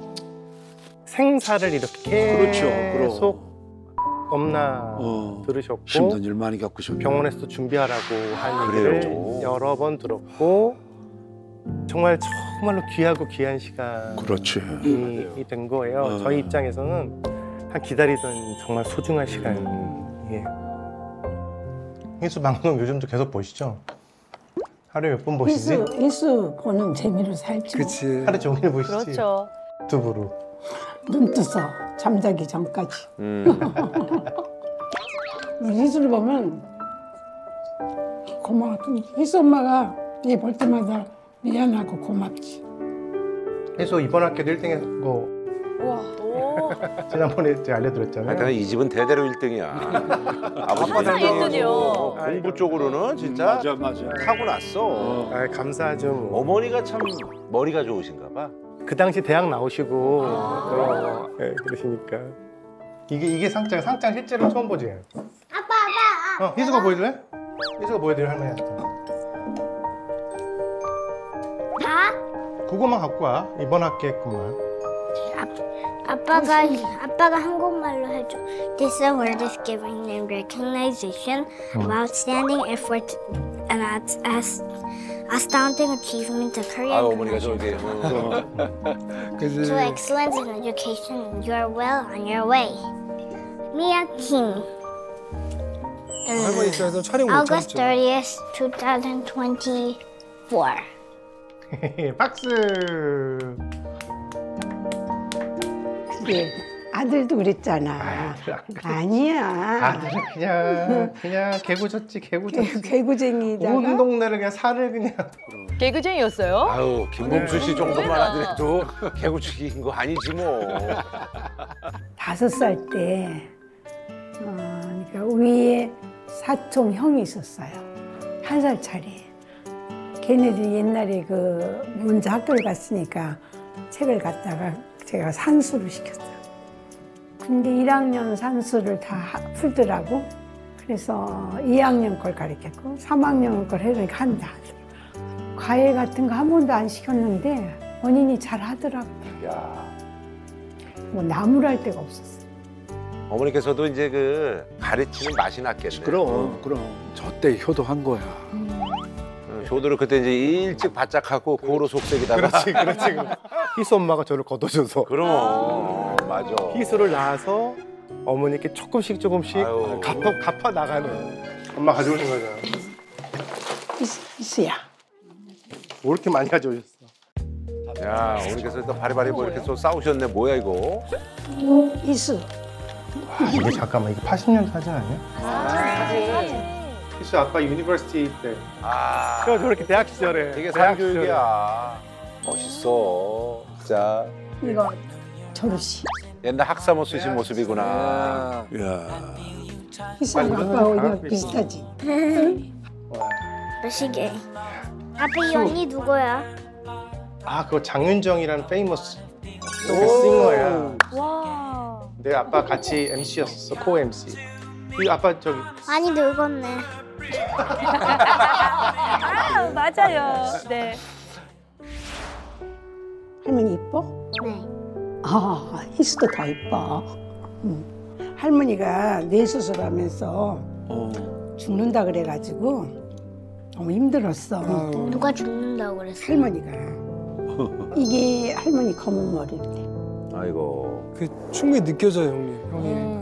생사를 이렇게 계속 겁나 들으셨고 힘든 일 많이 겪으셨고 병원에서도 준비하라고 한 얘기를 여러 번 들었고 정말로 귀하고 귀한 시간이 된 거예요. 저희 입장에서는 한 기다리던 정말 소중한 시간이에요. 희수 방송 요즘도 계속 보시죠? 하루에 몇 번 보시지? 희수 보는 재미로 살죠. 그치. 하루 종일 보시지? 그렇죠. 유튜브로. 눈 떠서 잠자기 전까지. 희수를 보면 고마워. 희수 엄마가 얘 볼 때마다 미안하고 고맙지. 희수 이번 학기도 1등 했던 거 지난번에 제가 알려드렸잖아요. 그러니까 이 집은 대대로 1등이야. 아버지가 1등이요. 공부 쪽으로는 진짜 타고났어. 감사하죠. 뭐. 어머니가 참 머리가 좋으신가 봐. 그 당시 대학 나오시고 그러시니까 이게 상장 실제로 처음 보지. 아빠. 희수가 보여줄래? 희수가 보여드려 할머니한테. 그거만 갖고 와. 이번 학기에 것만. 아빠가 한국말로 해줘. This award is giving them recognition of outstanding effort and astounding achievement of Korean 어머니가 저기. to excellence in education. You are well on your way. Mia Kim. 할머니 입장에서 촬영 못 August 참죠. 30th, 2024. 박수. 그래, 아들도 그랬잖아. 아니야. 아들은 그냥 개구졌지, 개구졌지. 개구쟁이다가. 온 동네를 그냥 살을 그냥. 개구쟁이였어요? 아유, 김범수 씨 정도만 하더라도 개구치기인 거 아니지 뭐. 5살 때, 그러니까 위에 사촌 형이 있었어요. 1살 차리. 걔네들이 옛날에 먼저 학교를 갔으니까 책을 갖다가 제가 산수를 시켰어요. 근데 1학년 산수를 다 풀더라고. 그래서 2학년 걸 가르쳤고 3학년 걸 해보니까 한다 하더라고. 과외 같은 거 한 번도 안 시켰는데 본인이 잘 하더라고. 뭐 나무랄 데가 없었어. 어머니께서도 이제 가르치는 맛이 났겠네. 그럼. 저때 효도한 거야. 효도를 그때 이제 일찍 바짝하고 고로 속색이다가. 그렇지. 희수 엄마가 저를 걷어줘서. 그럼 맞아. 희수를 낳아서 어머니께 조금씩 갚아 나가는. 엄마 가져오신 거잖아. 희수야. 뭐 이렇게 많이 가져오셨어? 야, 어머니께서 또 바리바리 뭐 이렇게 또 싸우셨네. 뭐야 이거? 희수. 이게 잠깐만, 이게 80년 사진 아니야? 희수 아빠 유니버시티 때. 그래서 저렇게 대학 시절에. 되게 사교육이야. 멋있어. 진짜. 이거 졸업식. 옛날 학사모 쓰신 모습이구나. 야. 희수랑 아빠하고 비슷하지? 시계. 아빠 이 언니 누구야? 그거 장윤정이라는 페이머스 싱어야. 와. 내 아빠 같이 MC였었어, 코 MC. 이 아빠 저기. 많이 늙었네. 맞아요. 네. 할머니 이뻐? 네. 희수도 더 이뻐. 할머니가 뇌 수술하면서 죽는다 그래가지고 너무 힘들었어. 누가 죽는다고 그랬어? 할머니가. 이게 할머니 검은 머리인데. 아이고. 그 충분히 느껴져요, 형님.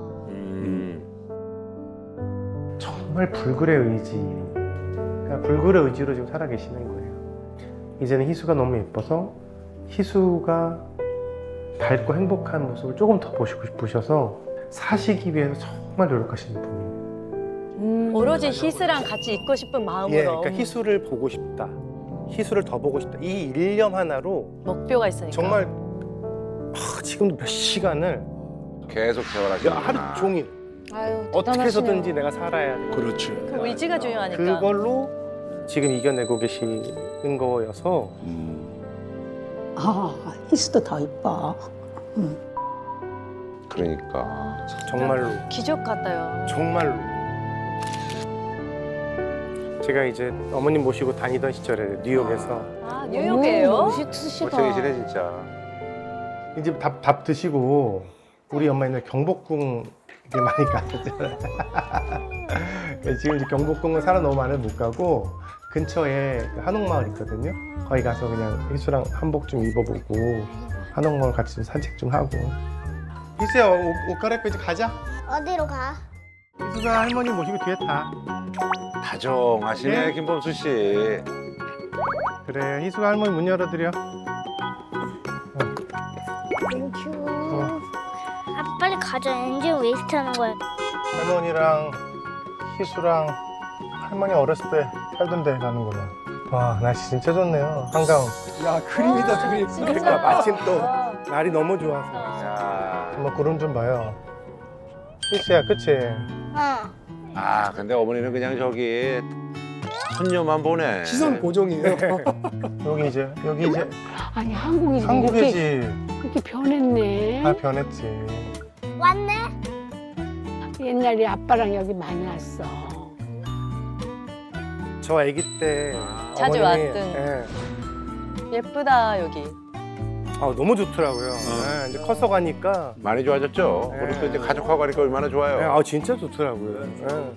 정말 불굴의 의지. 그러니까 불굴의 의지로 지금 살아계시는 거예요. 이제는 희수가 너무 예뻐서 희수가 밝고 행복한 모습을 조금 더 보시고 싶으셔서 사시기 위해서 정말 노력하시는 분이에요. 오로지 희수랑 같이 있고 싶은 마음으로. 그러니까 희수를 보고 싶다. 희수를 더 보고 싶다. 이 일념 하나로 목표가 있으니까. 정말 지금도 몇 시간을 계속 대화하시는 하루 종일 어떻게 해서든지 내가 살아야 돼. 그렇지. 그 의지가 중요하니까. 그걸로 지금 이겨내고 계시는 거여서 희수도 더 이뻐. 그러니까 정말로 기적 같아요. 정말로 제가 이제 어머님 모시고 다니던 시절에 뉴욕에서 뉴욕이에요? 멋지시다. 진짜. 이제 밥 드시고 우리 엄마 옛날 경복궁 많이 갔었잖아요. 지금 이제 경복궁은 사람 너무 많아서 못 가고 근처에 한옥마을 있거든요. 거기 가서 그냥 희수랑 한복 좀 입어보고 한옥마을 같이 좀 산책 좀 하고. 희수야 옷 갈아입고 이제 가자. 어디로 가? 희수가 할머니 모시고 뒤에 타. 다정하시네, 김범수 씨. 그래, 희수가 할머니 문 열어드려. 땡큐. 빨리 가자. 엔진 웨이스트 하는 거야. 할머니랑 희수랑 할머니 어렸을 때 살던 데 가는 거네. 와, 날씨 진짜 좋네요. 한강. 야, 그림이다, 그림. 그러니까 마침 또 날이 너무 좋아서. 정말 구름 좀 봐요. 희수야, 그치? 근데 어머니는 그냥 저기 손녀만 보내. 시선 고정이에요. 여기 이제. 아니 한국이지. 한국이지. 그렇게 변했네. 변했지. 왔네? 옛날에 아빠랑 여기 많이 왔어. 저 아기 때 자주 어머님이, 왔던. 예쁘다 여기. 너무 좋더라고요. 네, 이제 커서 가니까 많이 좋아졌죠. 네. 그리고 또 이제 가족하고 가니까 얼마나 좋아요. 네, 진짜 좋더라고요. 네.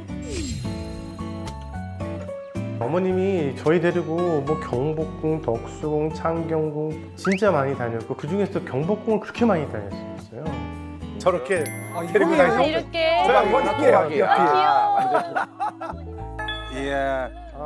어머님이 저희 데리고 뭐 경복궁, 덕수궁, 창경궁 진짜 많이 다녔고 그 중에서도 경복궁을 그렇게 많이 다녔어요. 저렇게 데리고 다니셨어요. 이렇게. 저랑 이렇게 귀여워. 이야.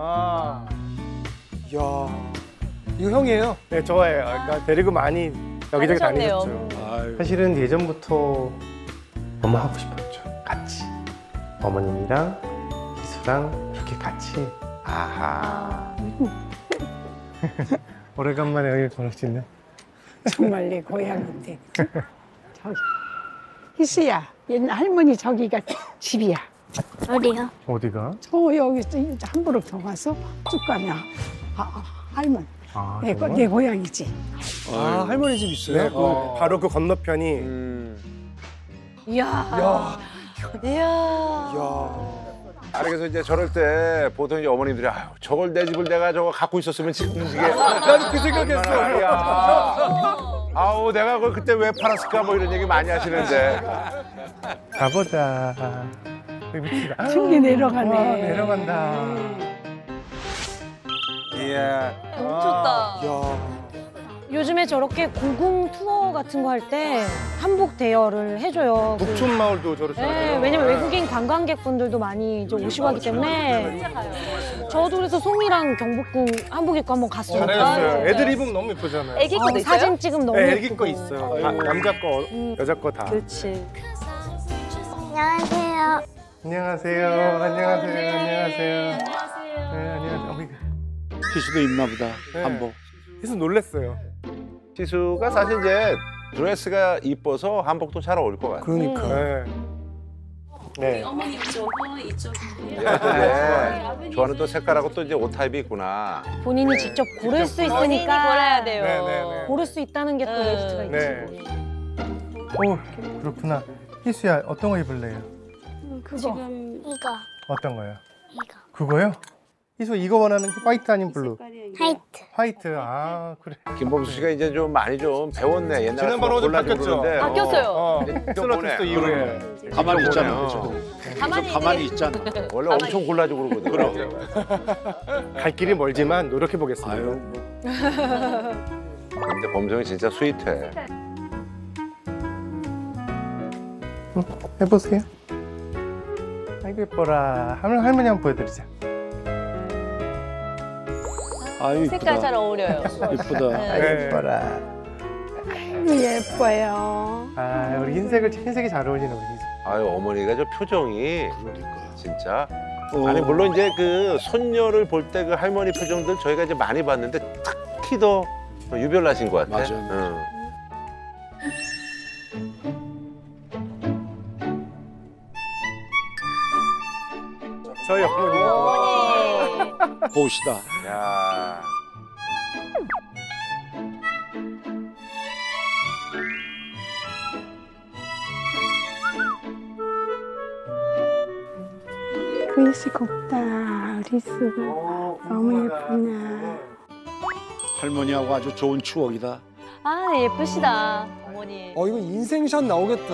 이야. 이거 형이에요? 네, 저예요. 그러니까 데리고 많이 여기저기 다니셨네요. 다니셨죠. 사실은 예전부터 너무 하고 싶었죠. 같이. 어머님이랑 희수랑 이렇게 같이. 아하. 오래간만에 여기 걸을 수 있네. 정말 내 고향인데. 저기 희수야, 옛날 할머니 저기가 집이야. 어디요? 어디가? 저 여기 함부로 더 가서 쭉 가면 할머니. 내 고향이지. 할머니 집 있어요? 네, 바로 그 건너편이. 이야. 그래서 이제 저럴 때 보통 이제 어머님들이 아유 저걸 내 집을 내가 저거 갖고 있었으면 지금 이게 나도 그 생각했어. 아우 내가 그걸 그때 왜 팔았을까 뭐 이런 얘기 많이 하시는데. 가보자. 층이 내려가네. 내려간다. 이야. 너무 좋다. 요즘에 저렇게 고궁 투어 같은 거 할 때 한복 대여를 해줘요. 북촌 마을도 저렇게. 네, 왜냐면 외국인 관광객분들도 많이 이제 오시고 하기 때문에. 저도 그래서 송이랑 경복궁 한복 입고 한번 갔어요. 잘했어요. 애들 입으면 너무 예쁘잖아요. 애기 거도 있어요? 사진 찍으면 너무 네, 예쁘고. 애기 거 있어요. 남자 거, 여자 거 다. 그렇지. 안녕하세요. 안녕하세요. 안녕하세요. 안녕하세요. 네, 안녕하세요. 희수도 입나 보다. 네. 한복. 희수 놀랬어요. 희수가 사실 이제 드레스가 이뻐서 한복도 잘 어울릴 것 같아요. 그러니까. 네. 어머니 이쪽은 이쪽이고요. 네. 좋아하는 또 색깔하고 또 이제 옷 타입이 있구나. 본인이 직접 고를 수 있으니까. 본인이 골라야 돼요. 네네네. 고를 수 있다는 게 또 메리트가 있지. 네. 오, 그렇구나. 희수야, 어떤 거 입을래요? 지금 이거. 어떤 거요? 이거. 그거요? 희수 이거 원하는 게 화이트 아니면 블루? 화이트. 화이트. 그래. 김범수 씨가 이제 좀 많이 좀 배웠네. 옛날에 지난번에 어제 바뀌었죠? 바뀌었어요. 스너트스 이후에. 가만히 있잖아. 가만히 있잖아. 원래 엄청 골라주고 그러거든. 갈 길이 멀지만 노력해 보겠습니다. 근데 범성이 진짜 스윗해. 해보세요. 아이고 예뻐라. 할머니 한번 보여드리자. 아유 이쁘다. 색깔 잘 어울려요. 이쁘다. 아이고 예뻐라. 예뻐요. 우리 흰색이 잘 어울리네 우리 희수. 아유 어머니가 저 표정이 진짜. 아니 물론 이제 그 손녀를 볼 때 그 할머니 표정들 저희가 이제 많이 봤는데 특히 더 유별나신 것 같아. 맞아요. 응. 저희 어머니. 보시다. 야. 글씨 곱다. 우리 수가 너무 예쁘냐. 할머니하고 아주 좋은 추억이다. 아, 네, 예쁘시다, 어머니. 이거 인생샷 나오겠다.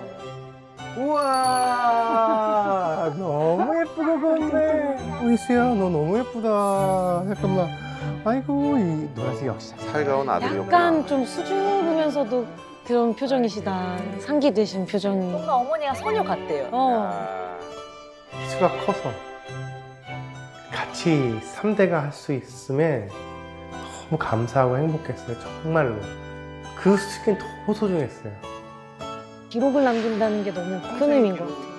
우와 너무 예쁘게 봤네. 희수야 너 너무 예쁘다. 잠깐만. 아이고 이 노란색 역시 살가운 아들이었구나. 약간 좀 수줍으면서도 그런 표정이시다. 상기되신 표정이. 뭔가 어머니가 소녀 같대요. 희수가 커서 같이 3대가 할 수 있음에 너무 감사하고 행복했어요. 정말로. 그 시간이 너무 소중했어요. 기록을 남긴다는 게 너무 큰 의미인 것 같아요.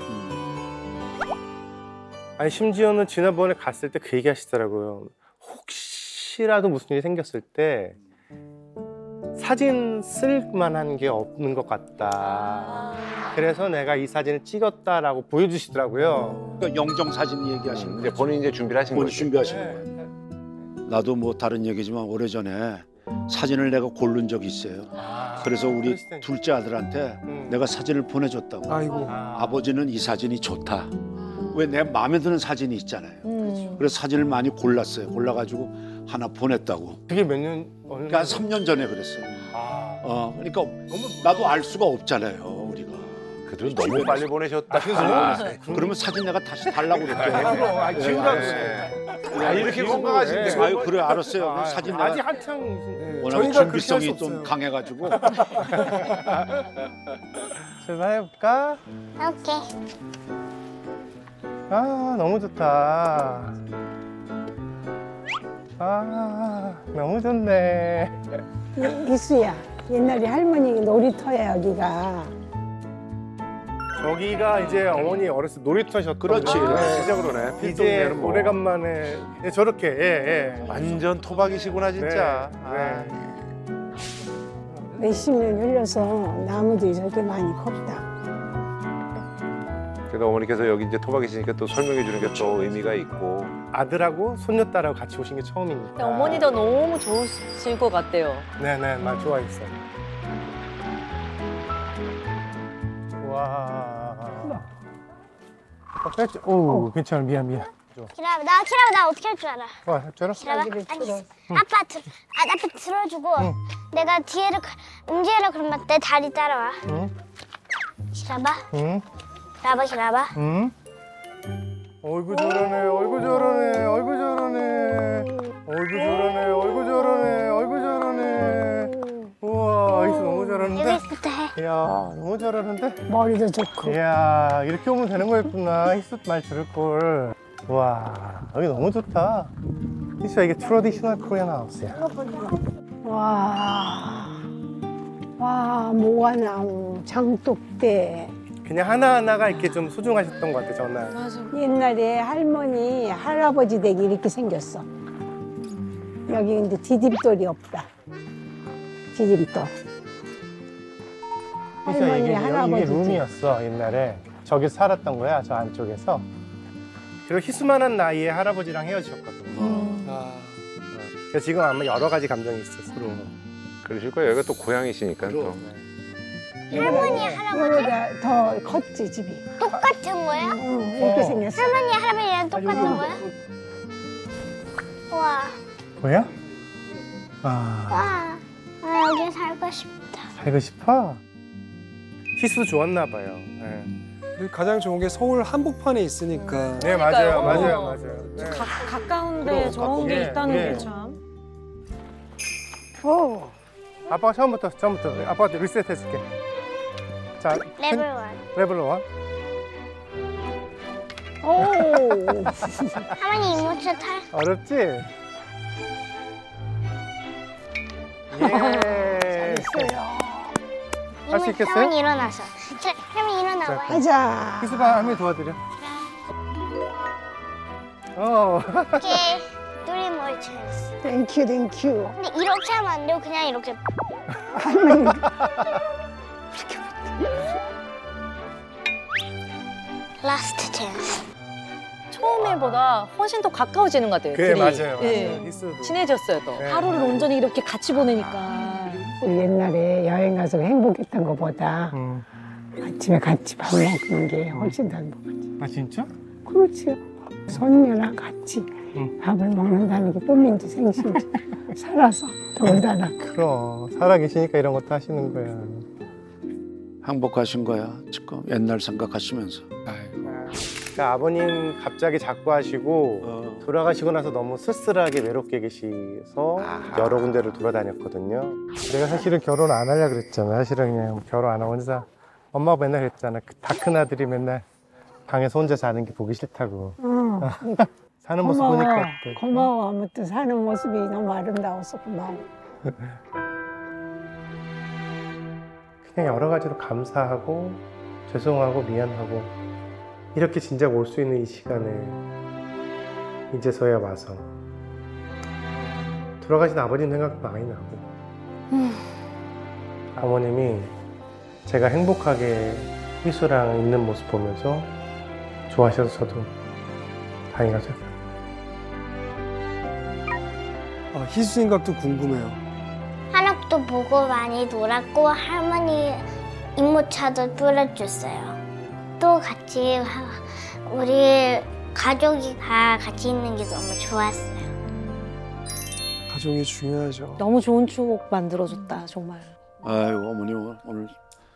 아니 심지어는 지난번에 갔을 때 그 얘기 하시더라고요. 혹시라도 무슨 일이 생겼을 때 사진 쓸 만한 게 없는 것 같다. 그래서 내가 이 사진을 찍었다라고 보여주시더라고요. 그러니까 영정 사진 얘기하시는 거예요. 본인이 이제 준비를 하신 본인 거죠. 준비하신 거예요. 나도 뭐 다른 얘기지만 오래전에 사진을 내가 고른 적이 있어요. 그래서 우리 둘째 아들한테 내가 사진을 보내줬다고. 아이고. 아버지는 이 사진이 좋다. 왜 내 마음에 드는 사진이 있잖아요. 그래서 사진을 많이 골랐어요. 골라가지고 하나 보냈다고. 그게 몇 년? 그러니까 3년 전에 그랬어요. 그러니까 나도 알 수가 없잖아요, 우리가. 그래도 너무 빨리 보내셨다. 그러면 사진 내가 다시 달라고 그랬죠. 지우라고. 이렇게 건강하신데. 아유, 그래, 알았어요. 사진 내가 아직 한창 워낙 준비성이 좀 강해가지고. 출발해볼까? 오케이. 아, 너무 좋다. 아, 너무 좋네. 희수야, 옛날에 할머니 놀이터야 여기가. 저기가 이제 어머니 어렸을 때 놀이터셨던. 그렇지. 진짜 그러네. 이제 오래간만에 저렇게 완전 토박이시구나 진짜. 네. 몇십 년 흘려서 나무들이 저렇게 많이 컸다. 그래도 어머니께서 여기 이제 토박이시니까 또 설명해 주는 게 또 의미가 있고. 아들하고 손녀딸하고 같이 오신 게 처음이니까. 어머니도 너무 좋으실 것 같아요. 네네, 많이 좋아했어요. 와. 오, 괜찮아, 미안. 키라바, 나 어떻게 할 줄 알아? 할 줄 알아? 키라바, 아니, 아빠 들어주고 내가 뒤에를 움직이라 그러면 내 다리 따라와. 키라바, 키라바. 어이구 저러네. 우와, 이수 너무 잘하는데? 여기서부터 해. 이야, 너무 잘하는데? 머리도 좋고. 이야, 이렇게 오면 되는 거였구나. 희수 말 들을 걸. 와, 여기 너무 좋다. 희수야, 이게 트래디셔널 코리안 하우스야. 와, 모아나무, 장독대. 그냥 하나하나가 이렇게 좀 소중하셨던 것 같아, 전날. 맞아. 옛날에 할머니, 할아버지 댁이 이렇게 생겼어. 여기 근데 디딤돌이 없다. 디딤돌. 희수야, 이게 할아버지 룸이었어, 옛날에. 저기 살았던 거야, 저 안쪽에서. 그리고 희수만한 나이에 할아버지랑 헤어지셨거든. 그래서 지금 아마 여러 가지 감정이 있었어. 그러실 거예요. 여기가 또 고향이시니까 또. 할머니, 할아버지? 이거보다 더 컸지, 집이. 똑같은 거야? 응, 이렇게 생겼어. 할머니, 할아버지랑 똑같은 거야? 우와. 뭐야? 와, 여기 살고 싶다. 살고 싶어? 희수 좋았나 봐요. 네. 가장 좋은 게 서울 한복판에 있으니까. 네, 맞아요. 네. 가까운데 저런 게 있다는 게 참. 오. 아빠가 처음부터 아빠가 리셋 해줄게. 자, 레벨 1. 레벨 1. 오. 할머니 이모차 탈. 어렵지? 예. 잘했어요. 할 수 있겠어요? 할머니 일어나서. 할머니 일어나봐. 가자. 희수가 할머니 도와드려. 오케이. Three more chance. 땡큐. 근데 이렇게 하면 안 돼요. 그냥 이렇게. 할머니. Last chance. 처음에보다 훨씬 더 가까워지는 것 같아요. 그래, 둘이. 맞아요. 예. 희수도. 친해졌어요, 또. 네. 하루를 온전히 이렇게 같이 보내니까. 우리 옛날에 여행 가서 행복했던 것보다 아침에 같이 밥 먹는 게 훨씬 더 행복하지. 아, 진짜? 그렇지요. 손녀랑 같이 밥을 먹는다는 게 꿈인지 생신지 살아서 더군다나. 그럼 살아계시니까 이런 것도 하시는 거야. 행복하신 거야, 지금 옛날 생각하시면서. 그러니까 아버님 갑자기 작고하시고 돌아가시고 나서 너무 쓸쓸하게 외롭게 계셔서 여러 군데를 돌아다녔거든요. 내가 사실은 결혼 안 하려고 그랬잖아. 사실은 그냥 결혼 안 하고 혼자. 엄마가 맨날 그랬잖아. 다 큰 아들이 맨날 방에서 혼자 자는 게 보기 싫다고. 사는 모습 보니까 어때? 고마워. 아무튼 사는 모습이 너무 아름다워서 고마워. 그냥 여러 가지로 감사하고 죄송하고 미안하고 이렇게 진작 올 수 있는 이 시간에 이제서야 와서 돌아가신 아버님 생각도 많이 나고 어머님이 제가 행복하게 희수랑 있는 모습 보면서 좋아하셔서 저도 다행이라서. 희수 생각도 궁금해요. 한옥도 보고 많이 놀았고 할머니 이모차도 뿌려줬어요. 또 같이 우리 가족이 다 같이 있는 게 너무 좋았어요. 가족이 중요하죠. 너무 좋은 추억 만들어줬다 정말. 아이고 어머니 오늘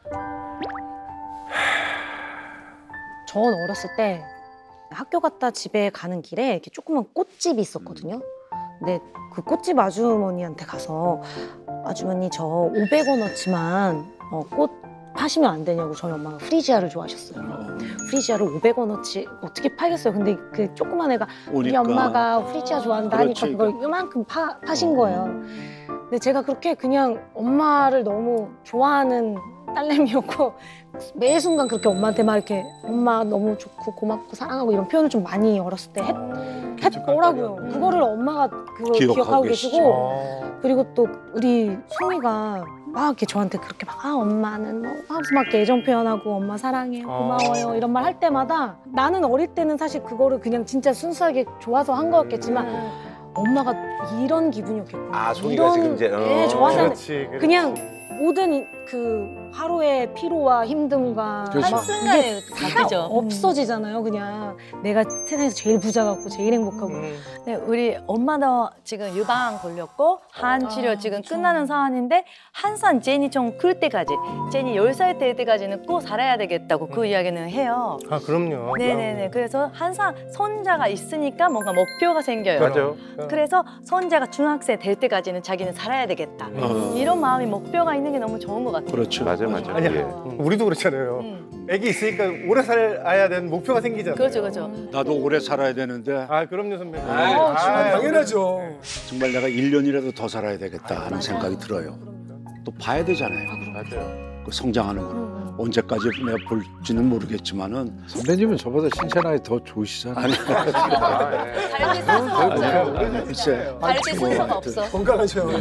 전 어렸을 때 학교 갔다 집에 가는 길에 이렇게 조그만 꽃집이 있었거든요. 근데 그 꽃집 아주머니한테 가서 아주머니 저 500원어치만 꽃 파시면 안 되냐고 저희 엄마가 프리지아를 좋아하셨어요. 프리지아를 500원어치 어떻게 팔겠어요? 근데 그 조그만 애가 우리 오니까. 엄마가 프리지아 좋아한다 하니까 그렇지, 그걸 이만큼 파신 거예요. 근데 제가 그렇게 그냥 엄마를 너무 좋아하는 딸내미였고 매 순간 그렇게 엄마한테 막 이렇게 엄마 너무 좋고 고맙고 사랑하고 이런 표현을 좀 많이 어렸을 때 했더라고요. 그거를 엄마가 그걸 기억하고 계시고 그리고 또 우리 송이가 막 이렇게 저한테 그렇게 막 엄마는 뭐 하면서 막 이렇게 애정 표현하고 엄마 사랑해요 고마워요 이런 말 할 때마다 나는 어릴 때는 사실 그거를 그냥 진짜 순수하게 좋아서 한 거였겠지만 엄마가 이런 기분이었겠구나. 아, 송이가 지금 이제 네, 저한테는 그렇지. 그냥 모든 그 하루의 피로와 힘듦과 그렇죠. 막 한순간에 이게 다 다 그죠. 없어지잖아요. 그냥 내가 세상에서 제일 부자 같고 제일 행복하고. 네, 우리 엄마도 지금 유방 걸렸고 한 치료 지금 끝나는 상황인데 항상 제니 좀 클 때까지 제니 10살 될 때까지는 꼭 살아야 되겠다고 그 이야기는 해요. 아 그럼요. 네네네. 그래서 항상 손자가 있으니까 뭔가 목표가 생겨요. 맞아요. 그래서 손자가 중학생 될 때까지는 자기는 살아야 되겠다. 이런 마음이 목표가 있는 게 너무 좋은 것 같아요. 그렇죠. 맞아요. 아니야. 우리도 그렇잖아요. 애기 있으니까 오래 살아야 되는 목표가 생기잖아요. 그렇죠, 그렇죠. 나도 오래 살아야 되는데 아 그럼요 선배님. 당연하죠. 정말 내가 1년이라도 더 살아야 되겠다 하는 생각이 들어요. 또 봐야 되잖아요. 맞아요. 그 성장하는 거는 언제까지 내가 볼지는 모르겠지만은 선배님은 저보다 신체나이 더 좋으시잖아요. 아니 다른 순서가 없어요. 글쎄 다른 순서가 없어. 건강하셔요.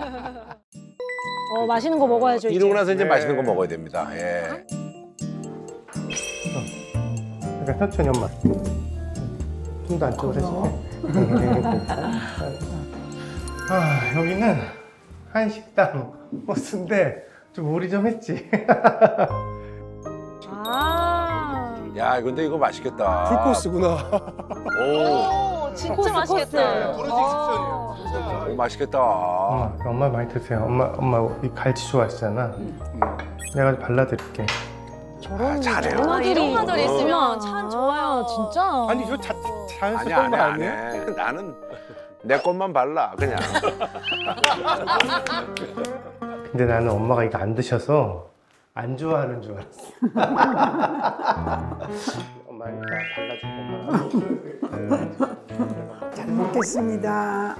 맛있는 거 먹어야죠. 이제. 이러고 나서 이제 맛있는 거 먹어야 됩니다. 예. 그러니까 천천히 엄마. 좀 더 안쪽으로 해줄게. 아 여기는 한식당 호수인데 좀 오리 좀 했지. 야, 근데 이거 맛있겠다. 풀코스구나. 오, 진짜 맛있겠다. 오, 맛있겠다. 엄마 많이 드세요. 엄마 이 갈치 좋아하시잖아. 내가 발라드릴게. 저런 잘해요. 이런 마들이 있으면 참 좋아요. 진짜. 아니 저 자연스러운 아니야, 거 안 아니에요? 해. 나는 내 것만 발라, 그냥. 근데 나는 엄마가 이거 안 드셔서 안 좋아하는 줄 알았어. 엄마 이거 발라줄 거야. 잘 먹겠습니다.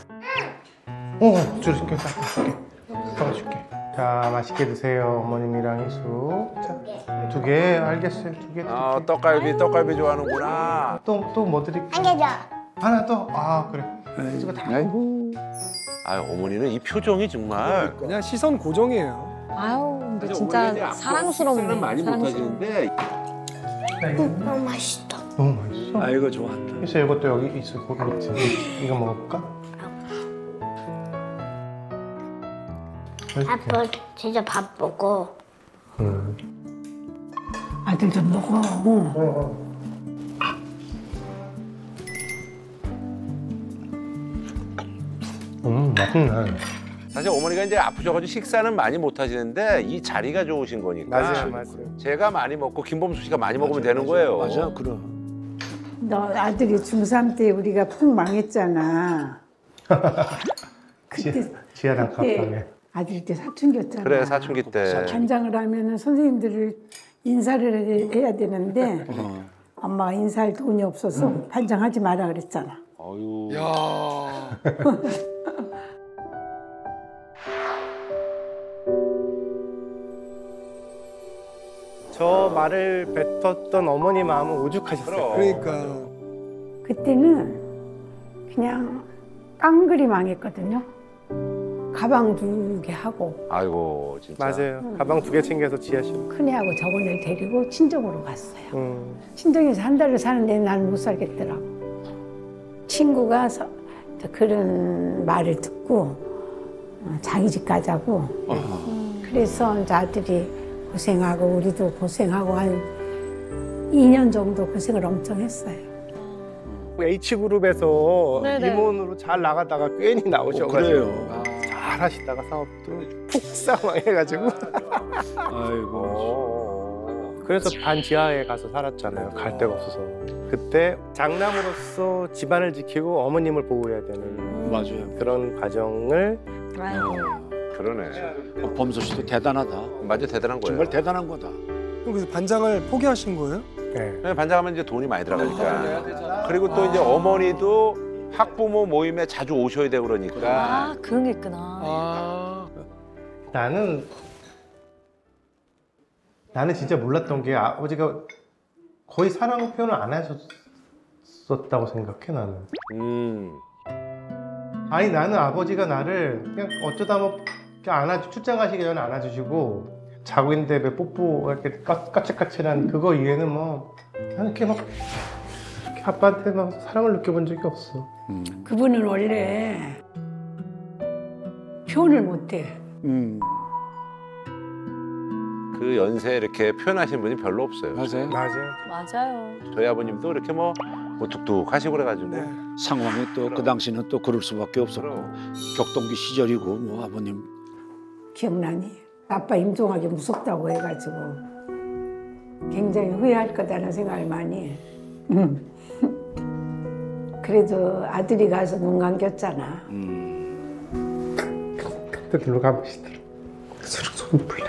줄게, 섞어줄게. 자, 맛있게 드세요, 어머님이랑 희수. 자, 2개, 알겠어요, 2개. 아, 떡갈비 좋아하는구나. 또 뭐 드릴게? 한 개 더. 하나 더? 아, 그래. 희수가 다. 아, 어머니는 이 표정이 정말. 그냥 시선 고정이에요. 아유, 근데 진짜 사랑스럽네. 많이 못하시는데. 너무 맛있다. 너무 맛있어. 아 이거 좋아한다. 희수 이것도 여기 있어, 거기 있지. 이거 먹어볼까? 아빠 진짜 바쁘고. 아들 좀 먹어. 맛있네. 사실 어머니가 이제 아프셔가지고 식사는 많이 못 하시는데 이 자리가 좋으신 거니까. 맞아요. 제가 많이 먹고 김범수 씨가 많이 먹으면 되는 거예요. 맞아, 그럼. 너 아들이 중3 때 우리가 푹 망했잖아. 그때 지하랑 가까이. 아들 때 사춘기였잖아. 그래, 사춘기 때. 반장을 하면은 선생님들을 인사를 해야 되는데 엄마가 인사할 돈이 없어서 반장하지 마라 그랬잖아. 어유. 야. 저 말을 뱉었던 어머니 마음은 오죽하셨어요. 그러니까. 그때는 그냥 깡그리 망했거든요. 가방 2개 하고 아이고, 진짜. 맞아요. 가방 2개 챙겨서 지하실. 큰애하고 저번에 데리고 친정으로 갔어요. 친정에서 한 달을 사는데 난 못 살겠더라고. 친구가 그런 말을 듣고 자기 집 가자고. 그래서 이제 아들이 고생하고 우리도 고생하고 한 2년 정도 고생을 엄청 했어요. 그 H그룹에서 네네. 임원으로 잘 나가다가 괜히 나오셔가지고 그래요. 잘 하시다가 사업도 폭삭망해가지고 아이고. 그래서 반지하에 가서 살았잖아요. 갈 데가 없어서. 그때 장남으로서 집안을 지키고 어머님을 보호해야 되는 맞아요. 그런 과정을 그러네. 범수 씨도 대단하다. 맞아, 대단한 거예요. 정말 대단한 거다. 그래서 반장을 포기하신 거예요? 네. 반장하면 이제 돈이 많이 들어가니까. 그리고 또 이제 어머니도 학부모 모임에 자주 오셔야 되고 그러니까. 아, 그런 게 있구나. 나는 진짜 몰랐던 게 아버지가 거의 사랑 표현을 안 하셨었다고 생각해 나는. 아니 나는 아버지가 나를 그냥 어쩌다 뭐 출장 가시기 전에 안아주시고 자고 있는데 왜 뽀뽀 이렇게 까칠까칠한 그거 이외에는 뭐 나는 이렇게 막 이렇게 아빠한테 막 사랑을 느껴본 적이 없어. 그분은 원래 표현을 못해. 그 연세에 이렇게 표현하시는 분이 별로 없어요. 맞아요. 맞아요. 저희 아버님도 이렇게 뭐 뚝뚝 하시고 그래가지고. 상황이 또 그 당시는 또 그럴 수밖에 없었고 격동기 시절이고 뭐 아버님 기억나니? 아빠 임종하기 무섭다고 해가지고 굉장히 후회할 거다라는 생각을 많이 해. 그래도 아들이 가서 눈 감겼잖아. 그때 들러 가보시더라고. 손이 풀려.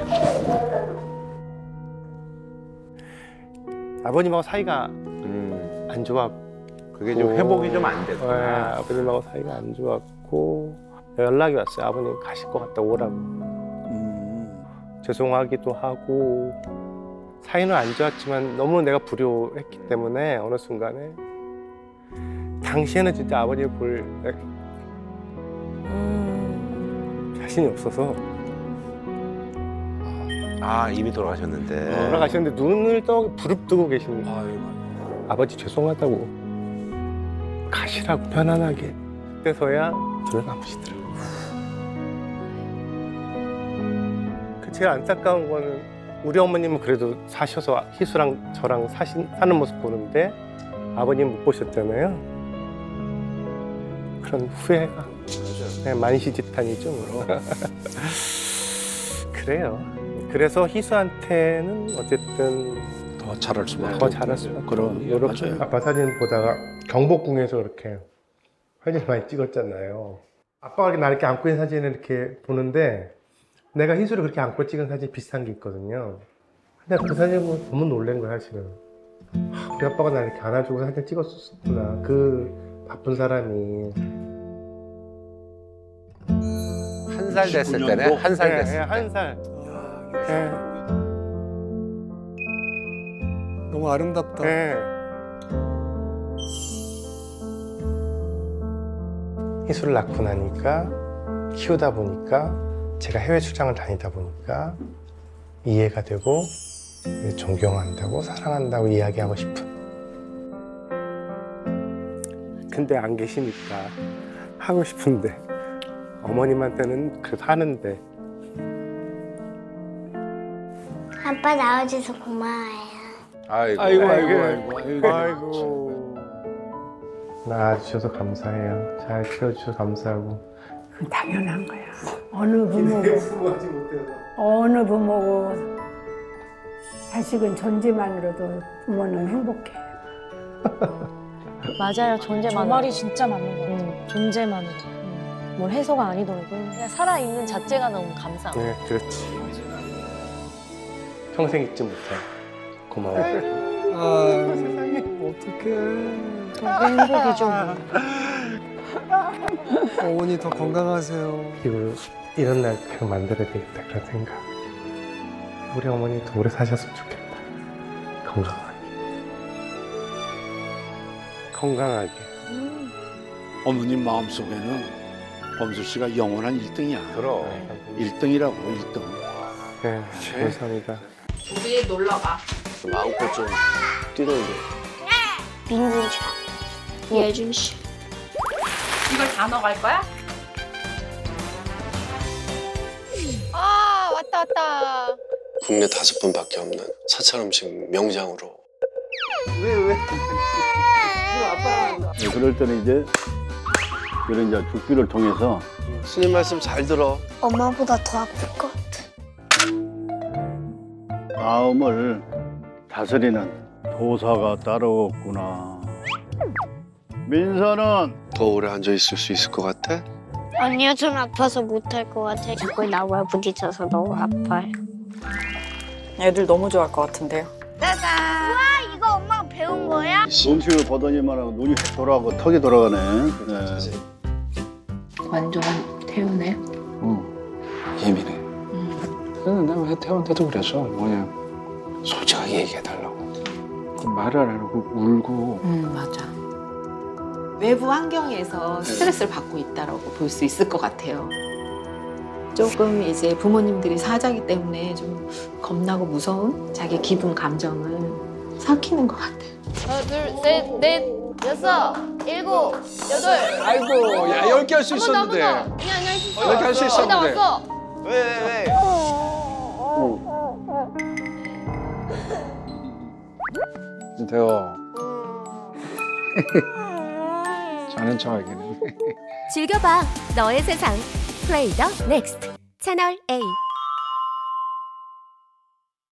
아버님하고 사이가 안 좋았고 그게 좀 회복이 좀 안 됐고. 아버님하고 사이가 안 좋았고 연락이 왔어요. 아버님 가실 것 같다 오라고. 죄송하기도 하고 사이는 안 좋았지만 너무 내가 불효했기 때문에 어느 순간에 당시에는 진짜 아버님을 볼 자신이 없어서 이미 돌아가셨는데. 돌아가셨는데 눈을 떠 부릅뜨고 계십니다. 아버지 죄송하다고 가시라고 편안하게. 그래서야 들어가보시더라고요. 제일 안타까운 거는 우리 어머님은 그래도 사셔서 희수랑 저랑 사는 모습 보는데 아버님 못 보셨잖아요. 그런 후회가 그냥 만시지탄이죠. 뭐. 그래요. 그래서 희수한테는 어쨌든 더 잘할 수밖에 더 잘할 수밖에 그런 맞아요. 아빠 사진 보다가 경복궁에서 이렇게 사진 많이 찍었잖아요. 아빠가 나를 이렇게 안고 있는 사진을 이렇게 보는데 내가 희수를 그렇게 안고 찍은 사진 비슷한 게 있거든요. 근데 그 사진을 보면 너무 놀란 거야 사실은. 우리 아빠가 나를 이렇게 안아주고 사진 찍었었구나. 그 바쁜 사람이. 한 살 됐을 때네. 한 살 됐을 때. 한 살. 너무 아름답다. 희수를 낳고 나니까 키우다 보니까 제가 해외 출장을 다니다 보니까 이해가 되고 존경한다고 사랑한다고 이야기하고 싶은. 근데 안 계시니까 하고 싶은데 어머님한테는 그래도 하는데. 아빠 나와줘서 고마워요. 아이고. 낳아주셔서 감사해요. 잘 키워주셔서 감사하고. 그건 당연한 거야. 어느 부모고 자식은 존재만으로도 부모는 행복해. 맞아요. 존재만으로. 저 말이 진짜 맞는 것 같아요. 존재만으로. 뭘 해서가 아니더라도. 그냥 살아있는 자체가 너무 감사하고. 네, 그렇지. 평생 잊지 못해. 고마워. 세상에 어떡해. 그게 행복이죠. 어머니 더 건강하세요. 그리고 이런 날 계속 만들어야 되겠다 그런 생각. 우리 어머니 더 오래 사셨으면 좋겠다. 건강하게. 어머님 마음속에는 범수 씨가 영원한 1등이야. 그럼. 1등이라고 1등. 네, 감사합니다. 우리 놀러 가. 마음껏 좀 뛰놀게. 민준씨가 예준씨. 이걸 다 넣어갈 거야? 아, 왔다. 국내 5분밖에 없는 사찰 음식 명장으로 왜? 네, 그럴 때는 이제 이런 이제 죽비를 통해서 스님 말씀 잘 들어. 엄마보다 더 아플 것 같아. 마음을 다스리는 도사가 따로 없구나. 민서는 더 오래 앉아 있을 수 있을 것 같아? 아니요, 전 아파서 못할 것 같아요. 자꾸 나와 부딪혀서 너무 아파요. 애들 너무 좋아할 것 같은데요. 짜잔! 우와, 이거 엄마가 배운 거야? 음식을 보더니만 하고 눈이 돌아가고 턱이 돌아가네. 네. 완전한 태우네. 예민해. 내가 왜 태원한테도 그래서 뭐냐 솔직하게 얘기해달라고. 말을 안 하고 울고. 맞아. 외부 환경에서 스트레스를 받고 있다라고 볼 수 있을 것 같아요. 조금 이제 부모님들이 사자기 때문에 좀 겁나고 무서운 자기 기분, 감정을 삭히는 것 같아요. 하나, 둘, 셋, 넷, 여섯, 일곱, 여덟. 아이고, 야, 10개 할 수 있었는데. 아니야, 할 수 있어. 10개 할 수 있었는데. 나왔어. 왜? 대호. 자는 척하기는. 즐겨봐 너의 세상 플레이 더 넥스트 채널 A.